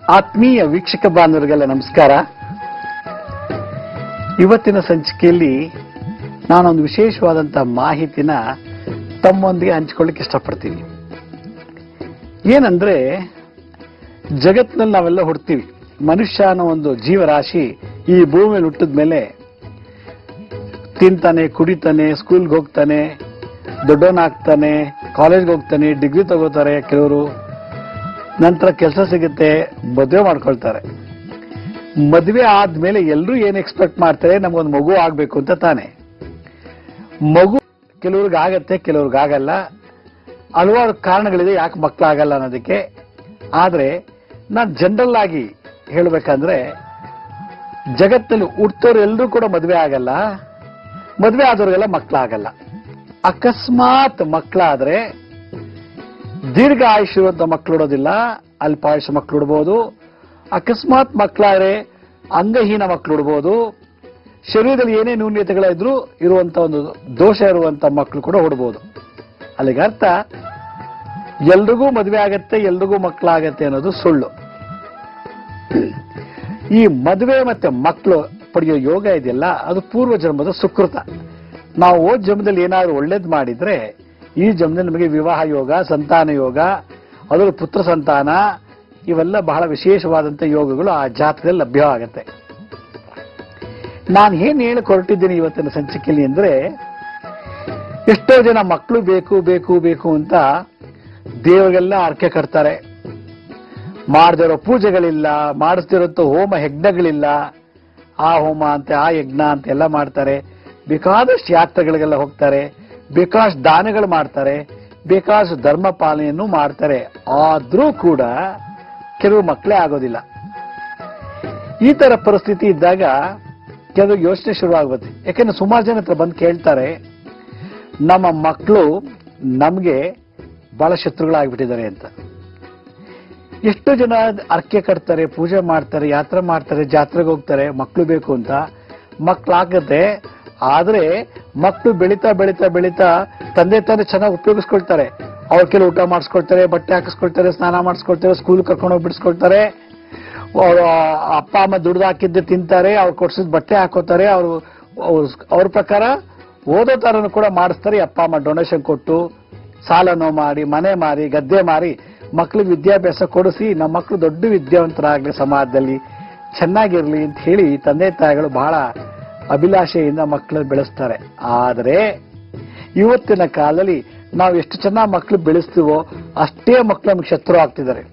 ಆತ್ಮೀಯ ವೀಕ್ಷಕ ಬಾಂಧವರಿಗೆಲ್ಲ ನಮಸ್ಕಾರ. ಇವತ್ತಿನ ಸಂಚಿಕೆಯಲ್ಲಿ ನಾನೊಂದು ವಿಶೇಷವಾದಂತಹ ಮಾಹಿತಿನ ತಮ್ಮೊಂದಿಗೆ ಹಂಚಿಕೊಳ್ಳಿಕ್ಕೆ ಇಷ್ಟಪಡ್ತೀನಿ. ಏನಂದ್ರೆ, ಜಗತ್ತಿನಲ್ಲಿ ನಾವೆಲ್ಲ ಹುಡ್ತೀವಿ. ಮನುಷ್ಯ ಅನ್ನೋ ಒಂದು ಜೀವರಾಶಿ ಈ ಭೂಮಿಯಲ್ಲಿ ಹುಟ್ಟಿದ ಮೇಲೆ ತಿಂತಾನೆ, ಕುಡಿತಾನೆ, ಸ್ಕೂಲ್ಗೆ ಹೋಗ್ತಾನೆ, ದೊಡ್ಡವನಾಗ್ತಾನೆ, ಕಾಲೇಜ್ಗೆ ಹೋಗ್ತಾನೆ, ಡಿಗ್ರಿ ತಗೋತಾರೆ ಕೆಲವರು, ನಂತರ ಕೆಲಸ ಸಿಗುತ್ತೆ, ಮದುವೆ ಮಾಡ್ಕೊಳ್ತಾರೆ. ಮದುವೆ ಆದ್ಮೇಲೆ ಎಲ್ಲರೂ ಏನ್ ಎಕ್ಸ್ಪೆಕ್ಟ್ ಮಾಡ್ತಾರೆ, ನಮ್ಗೊಂದು ಮಗು ಆಗ್ಬೇಕು ಅಂತ ತಾನೆ. ಮಗು ಕೆಲವ್ರಿಗೆ ಆಗತ್ತೆ, ಕೆಲವ್ರಿಗೆ ಆಗಲ್ಲ. ಹಲವಾರು ಕಾರಣಗಳಿದೆ ಯಾಕೆ ಮಕ್ಕಳಾಗಲ್ಲ ಅನ್ನೋದಕ್ಕೆ. ಆದ್ರೆ ನಾನು ಜನರಲ್ ಆಗಿ ಹೇಳ್ಬೇಕಂದ್ರೆ, ಜಗತ್ತಲ್ಲಿ ಹುಟ್ಟೋರು ಎಲ್ಲರೂ ಕೂಡ ಮದುವೆ ಆಗಲ್ಲ, ಮದುವೆ ಆದವ್ರಿಗೆಲ್ಲ ಮಕ್ಕಳಾಗಲ್ಲ. ಅಕಸ್ಮಾತ್ ಮಕ್ಕಳಾದ್ರೆ ದೀರ್ಘ ಆಯುಷ್ ಇರುವಂತ ಮಕ್ಕಳು ಇಡೋದಿಲ್ಲ, ಅಲ್ಪಾಯುಷ ಮಕ್ಕಳು ಇಡ್ಬೋದು. ಅಕಸ್ಮಾತ್ ಮಕ್ಕಳಾದ್ರೆ ಅಂಗಹೀನ ಮಕ್ಕಳು ಇಡ್ಬೋದು. ಶರೀರದಲ್ಲಿ ಏನೇ ನ್ಯೂನ್ಯತೆಗಳಿದ್ರು ಇರುವಂತ ಒಂದು ದೋಷ ಇರುವಂತ ಮಕ್ಕಳು ಕೂಡ ಹುಡ್ಬೋದು. ಅಲ್ಲಿಗೆ ಅರ್ಥ, ಎಲ್ರಿಗೂ ಮದುವೆ ಆಗತ್ತೆ, ಎಲ್ರಿಗೂ ಮಕ್ಕಳಾಗತ್ತೆ ಅನ್ನೋದು ಸುಳ್ಳು. ಈ ಮದುವೆ ಮತ್ತೆ ಮಕ್ಕಳು ಪಡೆಯೋ ಯೋಗ ಇದೆಯಲ್ಲ, ಅದು ಪೂರ್ವ ಜನ್ಮದ ಸುಕೃತ. ನಾವು ಹೋದ ಜನ್ಮದಲ್ಲಿ ಏನಾದ್ರು ಒಳ್ಳೇದು ಮಾಡಿದ್ರೆ ಈ ಜನ್ಮದಲ್ಲಿ ನಮಗೆ ವಿವಾಹ ಯೋಗ, ಸಂತಾನ ಯೋಗ, ಅದರ ಪುತ್ರ ಸಂತಾನ, ಇವೆಲ್ಲ ಬಹಳ ವಿಶೇಷವಾದಂತ ಯೋಗಗಳು ಆ ಜಾತಕದಲ್ಲಿ ಲಭ್ಯವಾಗತ್ತೆ. ನಾನು ಏನ್ ಹೇಳಕ್ ಹೊರಟಿದ್ದೀನಿ ಇವತ್ತಿನ ಸಂಚಿಕೆಯಲ್ಲಿ ಅಂದ್ರೆ, ಎಷ್ಟೋ ಜನ ಮಕ್ಕಳು ಬೇಕು ಬೇಕು ಬೇಕು ಅಂತ ದೇವರಿಗೆಲ್ಲ ಅರ್ಕೆ ಕಟ್ತಾರೆ. ಮಾಡದಿರೋ ಪೂಜೆಗಳಿಲ್ಲ, ಮಾಡಿಸ್ತಿರೋಂಥ ಹೋಮ ಯಜ್ಞಗಳಿಲ್ಲ. ಆ ಹೋಮ ಅಂತ, ಆ ಯಜ್ಞ ಅಂತ ಎಲ್ಲ ಮಾಡ್ತಾರೆ. ಬೇಕಾದಷ್ಟು ಯಾತ್ರೆಗಳಿಗೆಲ್ಲ ಹೋಗ್ತಾರೆ, ಬೇಕಾದಷ್ಟು ದಾನಗಳು ಮಾಡ್ತಾರೆ, ಬೇಕಾದಷ್ಟು ಧರ್ಮ ಪಾಲನೆಯನ್ನು ಮಾಡ್ತಾರೆ. ಆದ್ರೂ ಕೂಡ ಕೆಲವು ಮಕ್ಕಳೇ ಆಗೋದಿಲ್ಲ. ಈ ತರ ಪರಿಸ್ಥಿತಿ ಇದ್ದಾಗ ಕೆಲವು ಯೋಚನೆ ಶುರುವಾಗುತ್ತೆ. ಯಾಕೆಂದ್ರೆ ಸುಮಾರು ಜನ ಹತ್ರ ಬಂದು ಕೇಳ್ತಾರೆ, ನಮ್ಮ ಮಕ್ಕಳು ನಮ್ಗೆ ಬಹಳ ಶತ್ರುಗಳಾಗ್ಬಿಟ್ಟಿದ್ದಾರೆ ಅಂತ. ಎಷ್ಟೋ ಜನ ಅರ್ಕೆ ಕಟ್ತಾರೆ, ಪೂಜೆ ಮಾಡ್ತಾರೆ, ಯಾತ್ರೆ ಮಾಡ್ತಾರೆ, ಜಾತ್ರೆಗೆ ಹೋಗ್ತಾರೆ, ಮಕ್ಕಳು ಬೇಕು ಅಂತ. ಮಕ್ಕಳಾಗತ್ತೆ, ಆದ್ರೆ ಮಕ್ಕಳು ಬೆಳೀತಾ ಬೆಳೀತಾ ಬೆಳೀತಾ ತಂದೆ ತಾನೇ ಚೆನ್ನಾಗಿ ಉಪಯೋಗಿಸ್ಕೊಳ್ತಾರೆ. ಅವ್ರ ಕೆಲವು ಊಟ ಮಾಡಿಸ್ಕೊಳ್ತಾರೆ, ಬಟ್ಟೆ ಹಾಕಿಸ್ಕೊಳ್ತಾರೆ, ಸ್ನಾನ ಮಾಡಿಸ್ಕೊಳ್ತಾರೆ, ಸ್ಕೂಲ್ ಕರ್ಕೊಂಡು ಹೋಗಿ ಬಿಡಿಸ್ಕೊಳ್ತಾರೆ. ಅವರು ಅಪ್ಪ ಅಮ್ಮ ದುಡ್ದು ಹಾಕಿದ್ದೆ ತಿಂತಾರೆ, ಅವ್ರು ಕೊಡ್ಸಿದ್ ಬಟ್ಟೆ ಹಾಕೋತಾರೆ. ಅವ್ರ ಪ್ರಕಾರ ಓದೋ ತರನು ಕೂಡ ಮಾಡಿಸ್ತಾರೆ. ಅಪ್ಪ ಅಮ್ಮ ಡೊನೇಷನ್ ಕೊಟ್ಟು, ಸಾಲನೋ ಮಾಡಿ, ಮನೆ ಮಾರಿ, ಗದ್ದೆ ಮಾರಿ ಮಕ್ಕಳಿಗೆ ವಿದ್ಯಾಭ್ಯಾಸ ಕೊಡಿಸಿ, ನಮ್ಮ ಮಕ್ಕಳು ದೊಡ್ಡ ವಿದ್ಯಾವಂತರಾಗ್ಲಿ, ಸಮಾಜದಲ್ಲಿ ಚೆನ್ನಾಗಿರ್ಲಿ ಅಂತ ಹೇಳಿ ತಂದೆ ತಾಯಿಗಳು ಬಹಳ ಅಭಿಲಾಷೆಯಿಂದ ಮಕ್ಕಳನ್ನು ಬೆಳೆಸ್ತಾರೆ. ಆದರೆ ಇವತ್ತಿನ ಕಾಲದಲ್ಲಿ ನಾವು ಎಷ್ಟು ಚೆನ್ನಾಗಿ ಮಕ್ಕಳು ಬೆಳೆಸ್ತೀವೋ ಅಷ್ಟೇ ಮಕ್ಕಳು ನಮಗೆ ಶತ್ರು ಆಗ್ತಿದ್ದಾರೆ.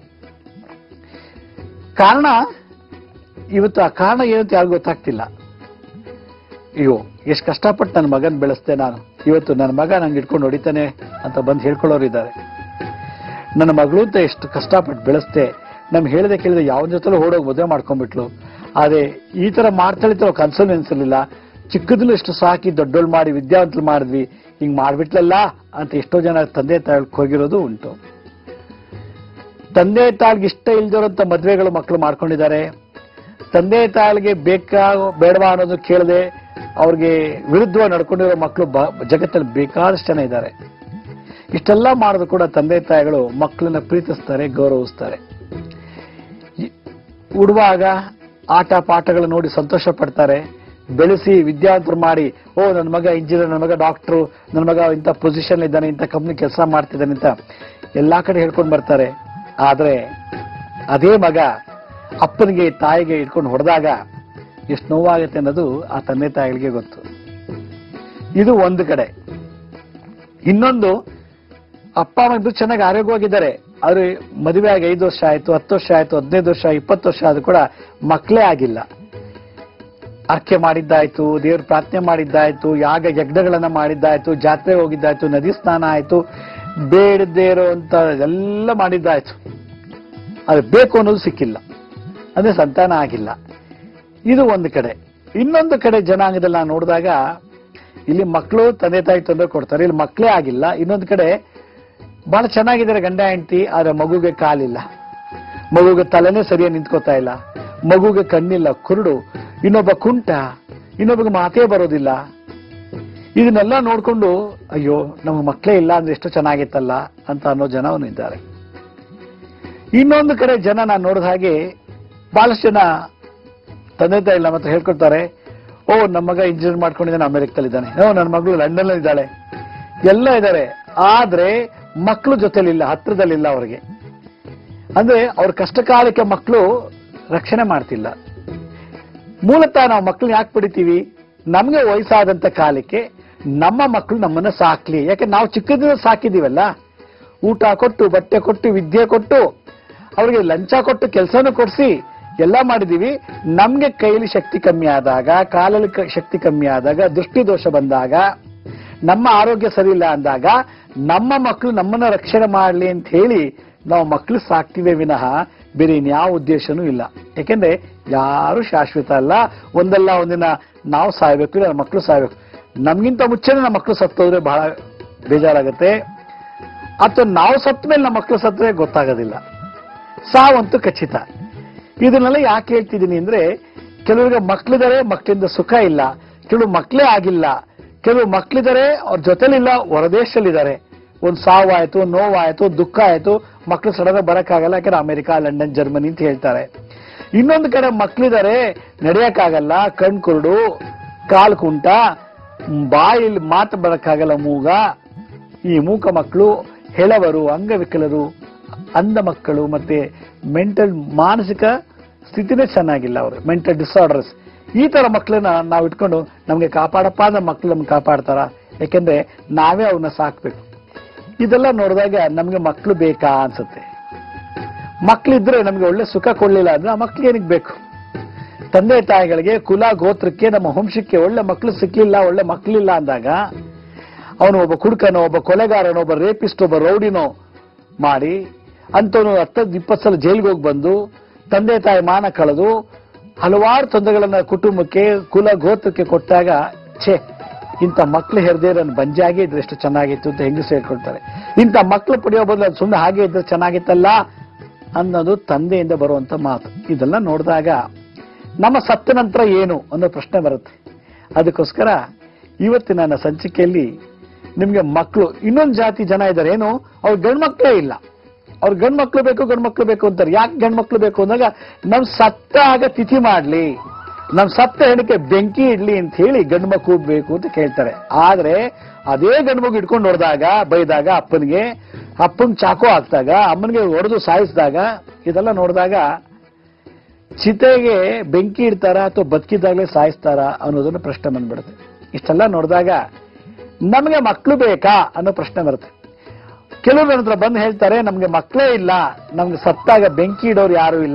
ಕಾರಣ ಇವತ್ತು ಆ ಕಾರಣ ಏನಂತ ಯಾರಿಗೂ ಗೊತ್ತಾಗ್ತಿಲ್ಲ. ಅಯ್ಯೋ, ಎಷ್ಟು ಕಷ್ಟಪಟ್ಟು ನನ್ನ ಮಗನ್ ಬೆಳೆಸ್ತೆ ನಾನು, ಇವತ್ತು ನನ್ನ ಮಗ ನಂಗೆ ಇಟ್ಕೊಂಡು ಹೊಡಿತಾನೆ ಅಂತ ಬಂದು ಹೇಳ್ಕೊಳ್ಳೋರು ಇದ್ದಾರೆ. ನನ್ನ ಮಗಳು ಅಂತ ಎಷ್ಟು ಕಷ್ಟಪಟ್ಟು ಬೆಳೆಸ್ತೆ, ನಮ್ಗೆ ಹೇಳಿದೆ ಕೇಳಿದೆ ಯಾವ ಜೊತೆಲೂ ಓಡೋಗಿ ಮದುವೆ ಮಾಡ್ಕೊಂಡ್ಬಿಟ್ಲು. ಆದ್ರೆ ಈ ತರ ಮಾಡ್ತಾಳೆ ಕನ್ಸಲ್ ಅನ್ಸಲಿಲ್ಲ. ಚಿಕ್ಕದಲ್ಲೂ ಎಷ್ಟು ಸಾಕಿ ದೊಡ್ಡೋಳು ಮಾಡಿ ವಿದ್ಯಾವಂತರು ಮಾಡಿದ್ವಿ, ಹಿಂಗ್ ಮಾಡ್ಬಿಟ್ಲಲ್ಲ ಅಂತ ಎಷ್ಟೋ ಜನ ತಂದೆ ತಾಯಿ ಹೋಗಿರೋದು ಉಂಟು. ತಂದೆ ತಾಯಿಗೆ ಇಷ್ಟ ಇಲ್ದಿರೋಂಥ ಮದ್ವೆಗಳು ಮಕ್ಕಳು ಮಾಡ್ಕೊಂಡಿದ್ದಾರೆ. ತಂದೆ ತಾಯಿಗೆ ಬೇಡವಾ ಅನ್ನೋದು ಕೇಳದೆ ಅವ್ರಿಗೆ ವಿರುದ್ಧವಾಗಿ ನಡ್ಕೊಂಡಿರೋ ಮಕ್ಕಳು ಜಗತ್ತಲ್ಲಿ ಬೇಕಾದಷ್ಟು ಜನ ಇದ್ದಾರೆ. ಇಷ್ಟೆಲ್ಲ ಮಾಡೋದು ಕೂಡ ತಂದೆ ತಾಯಿಗಳು ಮಕ್ಕಳನ್ನ ಪ್ರೀತಿಸ್ತಾರೆ, ಗೌರವಿಸ್ತಾರೆ. ಉಡುವಾಗ ಆಟ ಪಾಠಗಳು ನೋಡಿ ಸಂತೋಷ ಪಡ್ತಾರೆ. ಬೆಳೆಸಿ ವಿದ್ಯಾವಂತರು ಮಾಡಿ, ಓ ನನ್ನ ಮಗ ಇಂಜಿನಿಯರ್, ನನ್ನ ಮಗ ಡಾಕ್ಟ್ರು, ನನ್ನ ಮಗ ಇಂಥ ಪೊಸಿಷನ್ ಇದ್ದಾನೆ, ಇಂಥ ಕಂಪ್ನಿ ಕೆಲಸ ಮಾಡ್ತಿದ್ದಾನೆ ಅಂತ ಎಲ್ಲಾ ಕಡೆ ಹೇಳ್ಕೊಂಡು ಬರ್ತಾರೆ. ಆದ್ರೆ ಅದೇ ಮಗ ಅಪ್ಪನಿಗೆ ತಾಯಿಗೆ ಇಟ್ಕೊಂಡು ಹೊಡೆದಾಗ ಎಷ್ಟು ನೋವಾಗುತ್ತೆ ಅನ್ನೋದು ಆ ತಂದೆ ತಾಯಿಗಳಿಗೆ ಗೊತ್ತು. ಇದು ಒಂದು ಕಡೆ. ಇನ್ನೊಂದು, ಅಪ್ಪ ಅಮ್ಮ ಚೆನ್ನಾಗಿ ಆರೋಗ್ಯವಾಗಿದ್ದಾರೆ, ಆದ್ರೆ ಮದುವೆ ಆಗಿ 5 ವರ್ಷ ಆಯ್ತು, 10 ವರ್ಷ ಆಯ್ತು, 15 ವರ್ಷ, 20 ವರ್ಷ ಆದ್ರೂ ಕೂಡ ಮಕ್ಕಳೇ ಆಗಿಲ್ಲ. ಅರ್ಕೆ ಮಾಡಿದ್ದಾಯ್ತು, ದೇವ್ರ ಪ್ರಾರ್ಥನೆ ಮಾಡಿದ್ದಾಯ್ತು, ಯಾಗ ಯಜ್ಞಗಳನ್ನ ಮಾಡಿದ್ದಾಯ್ತು, ಜಾತ್ರೆ ಹೋಗಿದ್ದಾಯ್ತು, ನದಿ ಸ್ನಾನ ಆಯ್ತು, ಬೇಡದೇ ಇರುವಂತ ಎಲ್ಲ ಮಾಡಿದ್ದಾಯ್ತು, ಅದು ಬೇಕು ಅನ್ನೋದು ಸಿಕ್ಕಿಲ್ಲ, ಅಂದ್ರೆ ಸಂತಾನ ಆಗಿಲ್ಲ. ಇದು ಒಂದು ಕಡೆ. ಇನ್ನೊಂದು ಕಡೆ ಜನಾಂಗದಲ್ಲಿ ನಾನು ನೋಡಿದಾಗ, ಇಲ್ಲಿ ಮಕ್ಕಳು ತಂದೆ ತಾಯಿ ತೊಂದರೆ ಕೊಡ್ತಾರೆ, ಇಲ್ಲಿ ಮಕ್ಕಳೇ ಆಗಿಲ್ಲ. ಇನ್ನೊಂದು ಕಡೆ ಬಹಳ ಚೆನ್ನಾಗಿದ್ದಾರೆ ಗಂಡ ಹೆಂಡತಿ, ಆದ್ರೆ ಮಗುಗೆ ಕಾಲಿಲ್ಲ, ಮಗುಗೆ ತಲೆನೇ ಸರಿಯಾಗಿ ನಿಂತ್ಕೋತಾ ಇಲ್ಲ, ಮಗುಗೆ ಕಣ್ಣಿಲ್ಲ, ಕುರುಡು, ಇನ್ನೊಬ್ಬ ಕುಂಟ, ಇನ್ನೊಬ್ಬಗೆ ಮಾತೇ ಬರೋದಿಲ್ಲ. ಇದನ್ನೆಲ್ಲ ನೋಡ್ಕೊಂಡು ಅಯ್ಯೋ ನಮ್ಗೆ ಮಕ್ಕಳೇ ಇಲ್ಲ ಅಂದ್ರೆ ಎಷ್ಟು ಚೆನ್ನಾಗಿತ್ತಲ್ಲ ಅಂತ ಅನ್ನೋ ಜನವೂ ಇದ್ದಾರೆ. ಇನ್ನೊಂದು ಕಡೆ ಜನ ನಾನು ನೋಡಿದ ಹಾಗೆ ಬಹಳಷ್ಟು ಜನ ತಂದೆ ತಾಯಿ ನಮ್ಮ ಹತ್ರ ಹೇಳ್ಕೊಡ್ತಾರೆ, ಓ ನಮ್ಮ ಮಗ ಇಂಜಿನಿಯರ್ ಮಾಡ್ಕೊಂಡಿದ್ದಾನೆ, ಅಮೆರಿಕದಲ್ಲಿದ್ದಾನೆ, ಓ ನನ್ನ ಮಗಳು ಲಂಡನ್ ಇದ್ದಾಳೆ, ಎಲ್ಲ ಇದ್ದಾರೆ. ಆದ್ರೆ ಮಕ್ಕಳು ಜೊತೆಲಿಲ್ಲ, ಹತ್ರದಲ್ಲಿಲ್ಲ ಅವ್ರಿಗೆ. ಅಂದ್ರೆ ಅವ್ರ ಕಷ್ಟ ಕಾಲಕ್ಕೆ ಮಕ್ಕಳು ರಕ್ಷಣೆ ಮಾಡ್ತಿಲ್ಲ. ಮೂಲತಃ ನಾವು ಮಕ್ಕಳನ್ನ ಯಾಕೆ ಪಡಿತೀವಿ? ನಮ್ಗೆ ವಯಸ್ಸಾದಂತ ಕಾಲಕ್ಕೆ ನಮ್ಮ ಮಕ್ಕಳು ನಮ್ಮನ್ನ ಸಾಕ್ಲಿ. ಯಾಕೆ ನಾವು ಚಿಕ್ಕದಿಂದ ಸಾಕಿದೀವಲ್ಲ, ಊಟ ಕೊಟ್ಟು, ಬಟ್ಟೆ ಕೊಟ್ಟು, ವಿದ್ಯೆ ಕೊಟ್ಟು, ಅವ್ರಿಗೆ ಲಂಚ ಕೊಟ್ಟು, ಕೆಲಸನೂ ಕೊಡಿಸಿ ಎಲ್ಲ ಮಾಡಿದೀವಿ. ನಮ್ಗೆ ಕೈಲಿ ಶಕ್ತಿ ಕಮ್ಮಿ ಆದಾಗ, ಕಾಲಲ್ಲಿ ಶಕ್ತಿ ಕಮ್ಮಿ ಆದಾಗ, ದೃಷ್ಟಿ ದೋಷ ಬಂದಾಗ, ನಮ್ಮ ಆರೋಗ್ಯ ಸರಿ ಇಲ್ಲ ಅಂದಾಗ ನಮ್ಮ ಮಕ್ಕಳು ನಮ್ಮನ್ನ ರಕ್ಷಣೆ ಮಾಡಲಿ ಅಂತ ಹೇಳಿ ನಾವು ಮಕ್ಕಳು ಸಾಕ್ತಿವೆ ವಿನಃ ಬೇರೆ ಇನ್ಯಾವ ಉದ್ದೇಶನೂ ಇಲ್ಲ. ಯಾಕೆಂದ್ರೆ ಯಾರು ಶಾಶ್ವತ ಅಲ್ಲ. ಒಂದಲ್ಲ ಒಂದಿನ ನಾವು ಸಾಯ್ಬೇಕು, ಇಲ್ಲ ಮಕ್ಕಳು ಸಾಯ್ಬೇಕು. ನಮ್ಗಿಂತ ಮುಂಚೆನೇ ನಮ್ಮ ಮಕ್ಕಳು ಸತ್ತೋದ್ರೆ ಬಹಳ ಬೇಜಾರಾಗತ್ತೆ. ಅಥವಾ ನಾವು ಸತ್ತ ಮೇಲೆ ನಮ್ಮ ಮಕ್ಕಳು ಸತ್ತರೆ ಗೊತ್ತಾಗೋದಿಲ್ಲ. ಸಾವಂತೂ ಖಚಿತ. ಇದನ್ನೆಲ್ಲ ಯಾಕೆ ಹೇಳ್ತಿದ್ದೀನಿ ಅಂದ್ರೆ, ಕೆಲವರಿಗೆ ಮಕ್ಕಳಿದ್ದಾರೆ, ಮಕ್ಕಳಿಂದ ಸುಖ ಇಲ್ಲ. ಕೆಲವು ಮಕ್ಕಳೇ ಆಗಿಲ್ಲ, ಕೆಲವು ಮಕ್ಕಳಿದ್ದಾರೆ, ಅವ್ರ ಜೊತೆಲಿಲ್ಲ, ಹೊರದೇಶದಲ್ಲಿದ್ದಾರೆ. ಒಂದು ಸಾವಾಯ್ತು, ನೋವಾಯ್ತು, ದುಃಖ ಆಯ್ತು, ಮಕ್ಕಳು ಸಡನ್ ಬರಕ್ಕಾಗಲ್ಲ, ಯಾಕಂದ್ರೆ ಅಮೆರಿಕ, ಲಂಡನ್, ಜರ್ಮನಿ ಅಂತ ಹೇಳ್ತಾರೆ. ಇನ್ನೊಂದು ಕಡೆ ಮಕ್ಕಳಿದ್ದಾರೆ, ನಡೆಯಕ್ಕಾಗಲ್ಲ, ಕಣ್ ಕುರುಡು, ಕಾಲು ಕುಂಟ, ಬಾಯಲ್ಲಿ ಮಾತು ಬರಕ್ಕಾಗಲ್ಲ, ಮೂಗ. ಈ ಮೂಕ ಮಕ್ಕಳು, ಹೆಳವರು, ಅಂಗವಿಕಲರು, ಅಂಧ ಮಕ್ಕಳು, ಮತ್ತೆ ಮೆಂಟಲ್ ಮಾನಸಿಕ ಸ್ಥಿತಿನೇ ಚೆನ್ನಾಗಿಲ್ಲ, ಅವರು ಮೆಂಟಲ್ ಡಿಸಾರ್ಡರ್ಸ್. ಈ ತರ ಮಕ್ಕಳನ್ನ ನಾವು ಇಟ್ಕೊಂಡು ನಮ್ಗೆ ಕಾಪಾಡಪ್ಪ ಅಂದ್ರೆ ಮಕ್ಕಳು ನಮ್ಗೆ ಕಾಪಾಡ್ತಾರ? ಯಾಕೆಂದ್ರೆ ನಾವೇ ಅವನ್ನ ಸಾಕ್ಬೇಕು. ಇದೆಲ್ಲ ನೋಡಿದಾಗ ನಮ್ಗೆ ಮಕ್ಕಳು ಬೇಕಾ ಅನ್ಸುತ್ತೆ. ಮಕ್ಕಳಿದ್ರೆ ನಮ್ಗೆ ಒಳ್ಳೆ ಸುಖ ಕೊಡ್ಲಿಲ್ಲ ಅಂದ್ರೆ ಆ ಮಕ್ಳಿಗೆ ಏನಕ್ಕೆ ಬೇಕು? ತಂದೆ ತಾಯಿಗಳಿಗೆ, ಕುಲ ಗೋತ್ರಕ್ಕೆ, ನಮ್ಮ ವಂಶಕ್ಕೆ ಒಳ್ಳೆ ಮಕ್ಕಳು ಸಿಕ್ಲಿಲ್ಲ, ಒಳ್ಳೆ ಮಕ್ಕಳಿಲ್ಲ ಅಂದಾಗ ಅವನು ಒಬ್ಬ ಕುಡುಕನೋ, ಒಬ್ಬ ಕೊಲೆಗಾರನೋ, ಒಬ್ಬ ರೇಪಿಸ್ಟ್, ಒಬ್ಬ ರೌಡಿನೋ ಮಾಡಿ ಅಂತವನು 10-20 ಸಲ ಜೈಲಿಗೆ ಹೋಗಿ ಬಂದು ತಂದೆ ತಾಯಿ ಮಾನ ಕಳೆದು ಹಲವಾರು ತೊಂದರೆಗಳನ್ನ ಕುಟುಂಬಕ್ಕೆ, ಕುಲ ಗೋತ್ರಕ್ಕೆ ಕೊಟ್ಟಾಗ, ಛೇ ಇಂಥ ಮಕ್ಳು ಹೆರದೇ ನನ್ನ ಬಂಜಾಗಿ ಇದ್ರೆ ಎಷ್ಟು ಚೆನ್ನಾಗಿತ್ತು ಅಂತ ಹೆಂಗಸು ಹೇಳ್ಕೊಳ್ತಾರೆ. ಇಂಥ ಮಕ್ಳು ಪಡೆಯೋ ಬದಲು ಸುಮ್ಮನೆ ಹಾಗೆ ಇದ್ರೆ ಚೆನ್ನಾಗಿತ್ತಲ್ಲ ಅನ್ನೋದು ತಂದೆಯಿಂದ ಬರುವಂತ ಮಾತು. ಇದೆಲ್ಲ ನೋಡಿದಾಗ ನಮ್ಮ ಸತ್ತ ನಂತರ ಏನು ಅನ್ನೋ ಪ್ರಶ್ನೆ ಬರುತ್ತೆ. ಅದಕ್ಕೋಸ್ಕರ ಇವತ್ತಿನ ನನ್ನ ಸಂಚಿಕೆಯಲ್ಲಿ ನಿಮ್ಗೆ ಮಕ್ಕಳು, ಇನ್ನೊಂದು ಜಾತಿ ಜನ ಇದ್ದಾರೆ, ಏನು ಅವ್ರ ಗಂಡ್ಮಕ್ಳೇ ಇಲ್ಲ, ಅವ್ರ ಗಂಡ್ಮಕ್ಳು ಬೇಕು, ಗಂಡ್ಮಕ್ಳು ಬೇಕು ಅಂತಾರೆ. ಯಾಕೆ ಗಂಡ್ಮಕ್ಳು ಬೇಕು ಅಂದಾಗ, ನಮ್ ಸತ್ತಾಗ ತಿಥಿ ಮಾಡ್ಲಿ, ನಮ್ ಸತ್ತ ಹೆಣಕ್ಕೆ ಬೆಂಕಿ ಇಡ್ಲಿ ಅಂತ ಹೇಳಿ ಗಂಡ್ಮಕ್ಳು ಬೇಕು ಅಂತ ಕೇಳ್ತಾರೆ. ಆದ್ರೆ ಅದೇ ಗಂಡ್ಮಗು ಇಟ್ಕೊಂಡು ಹೊಡೆದಾಗ, ಬೈದಾಗ, ಅಪ್ಪನಿಗೆ ಚಾಕು ಹಾಕ್ದಾಗ, ಅಮ್ಮನಿಗೆ ಹೊಡೆದು ಸಾಯಿಸಿದಾಗ, ಇದೆಲ್ಲ ನೋಡಿದಾಗ ಚಿತೆಗೆ ಬೆಂಕಿ ಇಡ್ತಾರ ಅಥವಾ ಬದುಕಿದಾಗಲೇ ಸಾಯಿಸ್ತಾರ ಅನ್ನೋದನ್ನ ಪ್ರಶ್ನೆ ಬಂದ್ಬಿಡುತ್ತೆ. ಇಷ್ಟೆಲ್ಲ ನೋಡಿದಾಗ ನಮಗೆ ಮಕ್ಕಳು ಬೇಕಾ ಅನ್ನೋ ಪ್ರಶ್ನೆ ಬರುತ್ತೆ. ಕೆಲವರು ನನ್ನ ಹತ್ರ ಬಂದು ಹೇಳ್ತಾರೆ, ನಮ್ಗೆ ಮಕ್ಕಳೇ ಇಲ್ಲ, ನಮ್ಗೆ ಸತ್ತಾಗ ಬೆಂಕಿ ಇಡೋರು ಯಾರು ಇಲ್ಲ,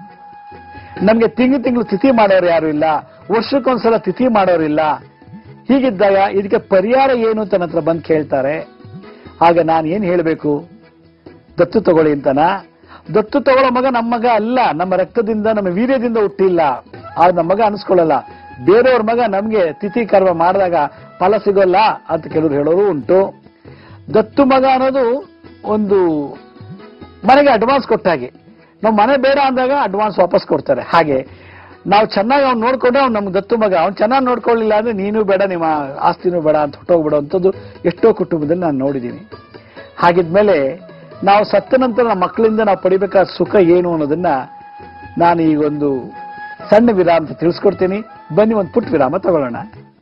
ನಮ್ಗೆ ತಿಂಗಳು ತಿಥಿ ಮಾಡೋರು ಯಾರು ಇಲ್ಲ, ವರ್ಷಕ್ಕೊಂದ್ಸಲ ತಿಥಿ ಮಾಡೋರಿಲ್ಲ. ಹೀಗಿದ್ದಾಗ ಇದಕ್ಕೆ ಪರಿಹಾರ ಏನು ಅಂತ ನನ್ನ ಹತ್ರ ಬಂದು ಕೇಳ್ತಾರೆ. ಆಗ ನಾನು ಏನ್ ಹೇಳ್ಬೇಕು? ದತ್ತು ತಗೊಳ್ಳಿ ಅಂತನಾ? ದತ್ತು ತಗೊಳ್ಳೋ ಮಗ ನಮ್ಮ ಮಗ ಅಲ್ಲ, ನಮ್ಮ ರಕ್ತದಿಂದ, ನಮ್ಮ ವೀರ್ಯದಿಂದ ಹುಟ್ಟಿಲ್ಲ, ಆಗ ನಮ್ಮ ಮಗ ಅನ್ಸ್ಕೊಳ್ಳಲ್ಲ. ಬೇರೆಯವ್ರ ಮಗ ನಮ್ಗೆ ತಿಥಿ ಕರ್ಮ ಮಾಡಿದಾಗ ಫಲ ಸಿಗೋಲ್ಲ ಅಂತ ಕೆಲವರು ಹೇಳೋರು ಉಂಟು. ದತ್ತು ಮಗ ಅನ್ನೋದು ಒಂದು ಮನೆಗೆ ಅಡ್ವಾನ್ಸ್ ಕೊಟ್ಟಾಗೆ, ನಾವು ಮನೆ ಬೇಡ ಅಂದಾಗ ಅಡ್ವಾನ್ಸ್ ವಾಪಸ್ ಕೊಡ್ತಾರೆ. ಹಾಗೆ ನಾವು ಚೆನ್ನಾಗಿ ಅವ್ನು ನೋಡ್ಕೊಂಡ್ರೆ ಅವ್ನು ನಮ್ಗೆ ದತ್ತು ಮಗ, ಅವ್ನು ಚೆನ್ನಾಗಿ ನೋಡ್ಕೊಳ್ಳಿಲ್ಲ ಅಂದ್ರೆ ನೀನು ಬೇಡ, ನಿಮ್ಮ ಆಸ್ತಿನೂ ಬೇಡ ಅಂತ ಹೊಟ್ಟೋಗ್ಬಿಡೋ ಅಂಥದ್ದು ಎಷ್ಟೋ ಕುಟುಂಬದಲ್ಲಿ ನಾನು ನೋಡಿದ್ದೀನಿ. ಹಾಗಿದ್ಮೇಲೆ ನಾವು ಸತ್ತ ನಂತರ ನಮ್ಮ ಮಕ್ಕಳಿಂದ ನಾವು ಪಡಿಬೇಕಾದ ಸುಖ ಏನು ಅನ್ನೋದನ್ನ ನಾನು ಈಗ ಒಂದು ಸಣ್ಣ ವಿರಾಮ ತಿಳಿಸ್ಕೊಡ್ತೀನಿ. ಬನ್ನಿ ಒಂದು ಪುಟ್ಟ ವಿರಾಮ ತಗೊಳ್ಳೋಣ.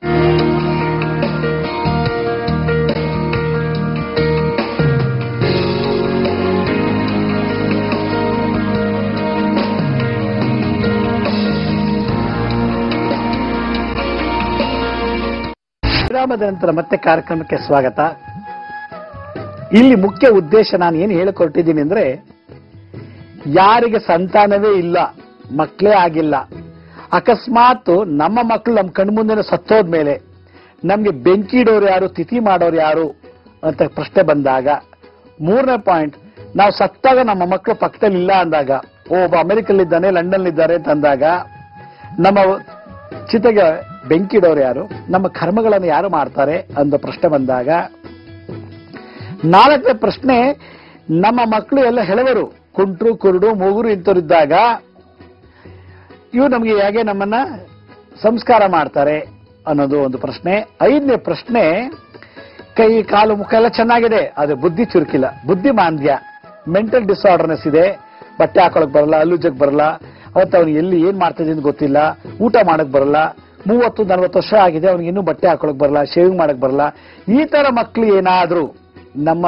ವಿರಾಮದ ನಂತರ ಮತ್ತೆ ಕಾರ್ಯಕ್ರಮಕ್ಕೆ ಸ್ವಾಗತ. ಇಲ್ಲಿ ಮುಖ್ಯ ಉದ್ದೇಶ ನಾನು ಏನು ಹೇಳಿಕೊಟ್ಟಿದ್ದೀನಿ ಅಂದ್ರೆ, ಯಾರಿಗೆ ಸಂತಾನವೇ ಇಲ್ಲ, ಮಕ್ಕಳೇ ಆಗಿಲ್ಲ, ಅಕಸ್ಮಾತ್ ನಮ್ಮ ಮಕ್ಕಳು ನಮ್ಮ ಕಣ್ಮುಂದೆ ಸತ್ತೋದ್ಮೇಲೆ ನಮ್ಗೆ ಬೆಂಕಿ ಇಡೋರು ಯಾರು, ತಿಥಿ ಮಾಡೋರು ಯಾರು ಅಂತ ಪ್ರಶ್ನೆ ಬಂದಾಗ, ಮೂರನೇ ಪಾಯಿಂಟ್, ನಾವು ಸತ್ತಾಗ ನಮ್ಮ ಮಕ್ಕಳು ಪಕ್ಕದಲ್ಲಿ ಇಲ್ಲ ಅಂದಾಗ, ಒಬ್ಬ ಅಮೆರಿಕಲ್ಲಿದ್ದಾನೆ, ಲಂಡನ್ಲಿದ್ದಾರೆ ಅಂತಂದಾಗ ನಮ್ಮ ಚಿತೆಗೆ ಬೆಂಕಿ ಇಡೋರು ಯಾರು, ನಮ್ಮ ಕರ್ಮಗಳನ್ನು ಯಾರು ಮಾಡ್ತಾರೆ ಅಂತ ಪ್ರಶ್ನೆ ಬಂದಾಗ, ನಾಲ್ಕನೇ ಪ್ರಶ್ನೆ, ನಮ್ಮ ಮಕ್ಕಳು ಎಲ್ಲ ಹೆಳವರು, ಕುಂಟ್ರು, ಕುರುಡು, ಮೂಗುರು ಇಂಥವ್ರಿದ್ದಾಗ ಇವು ನಮಗೆ ಹೇಗೆ ನಮ್ಮನ್ನ ಸಂಸ್ಕಾರ ಮಾಡ್ತಾರೆ ಅನ್ನೋದು ಒಂದು ಪ್ರಶ್ನೆ. ಐದನೇ ಪ್ರಶ್ನೆ, ಕೈ ಕಾಲು ಮುಖ ಎಲ್ಲ ಚೆನ್ನಾಗಿದೆ, ಅದು ಬುದ್ಧಿ ಚುರುಕಿಲ್ಲ, ಬುದ್ಧಿ ಮಾಂದ್ಯ, ಮೆಂಟಲ್ ಡಿಸಾರ್ಡರ್ನೆಸ್ ಇದೆ, ಬಟ್ಟೆ ಹಾಕೊಳಕ್ ಬರಲ್ಲ, ಅಲ್ಲುಜಕ್ ಬರಲ್ಲ, ಅವತ್ತು ಅವನು ಎಲ್ಲಿ ಏನ್ ಮಾಡ್ತಾ ಇದ್ದೀನಿ ಗೊತ್ತಿಲ್ಲ, ಊಟ ಮಾಡಕ್ ಬರಲ್ಲ, 30-40 ವರ್ಷ ಆಗಿದೆ, ಅವನಿಗೆ ಇನ್ನೂ ಬಟ್ಟೆ ಹಾಕೊಳಕ್ ಬರಲ್ಲ, ಶೇವಿಂಗ್ ಮಾಡಕ್ ಬರಲ್ಲ. ಈ ತರ ಮಕ್ಕಳು ಏನಾದ್ರೂ ನಮ್ಮ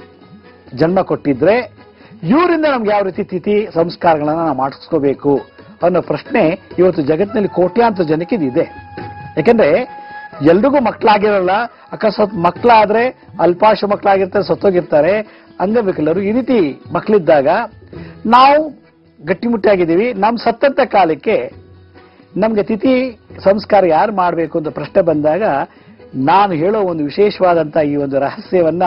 ಜನ್ಮ ಕೊಟ್ಟಿದ್ರೆ ಇವರಿಂದ ನಮ್ಗೆ ಯಾವ ರೀತಿ ತಿಥಿ ಸಂಸ್ಕಾರಗಳನ್ನ ನಾವು ಮಾಡಿಸ್ಕೋಬೇಕು ಅನ್ನೋ ಪ್ರಶ್ನೆ ಇವತ್ತು ಜಗತ್ತಿನಲ್ಲಿ ಕೋಟ್ಯಾಂತರ ಜನಕ್ಕೆ ಇದೆ. ಯಾಕಂದ್ರೆ ಎಲ್ರಿಗೂ ಮಕ್ಕಳಾಗಿರಲ್ಲ, ಅಕಸ್ಮಾತ್ ಮಕ್ಕಳಾದ್ರೆ ಅಲ್ಪಾಶು ಮಕ್ಕಳಾಗಿರ್ತಾರೆ, ಸತ್ತೋಗಿರ್ತಾರೆ, ಅಂಗವಿಕಲರು. ಈ ರೀತಿ ಮಕ್ಕಳಿದ್ದಾಗ ನಾವು ಗಟ್ಟಿಮುಟ್ಟಿಯಾಗಿದ್ದೀವಿ. ನಮ್ಮ ಸತ್ತಂತ ಕಾಲಕ್ಕೆ ನಮ್ಗೆ ತಿಥಿ ಸಂಸ್ಕಾರ ಯಾರು ಮಾಡಬೇಕು ಅಂತ ಪ್ರಶ್ನೆ ಬಂದಾಗ ನಾನು ಹೇಳೋ ಒಂದು ವಿಶೇಷವಾದಂತ ಈ ಒಂದು ರಹಸ್ಯವನ್ನ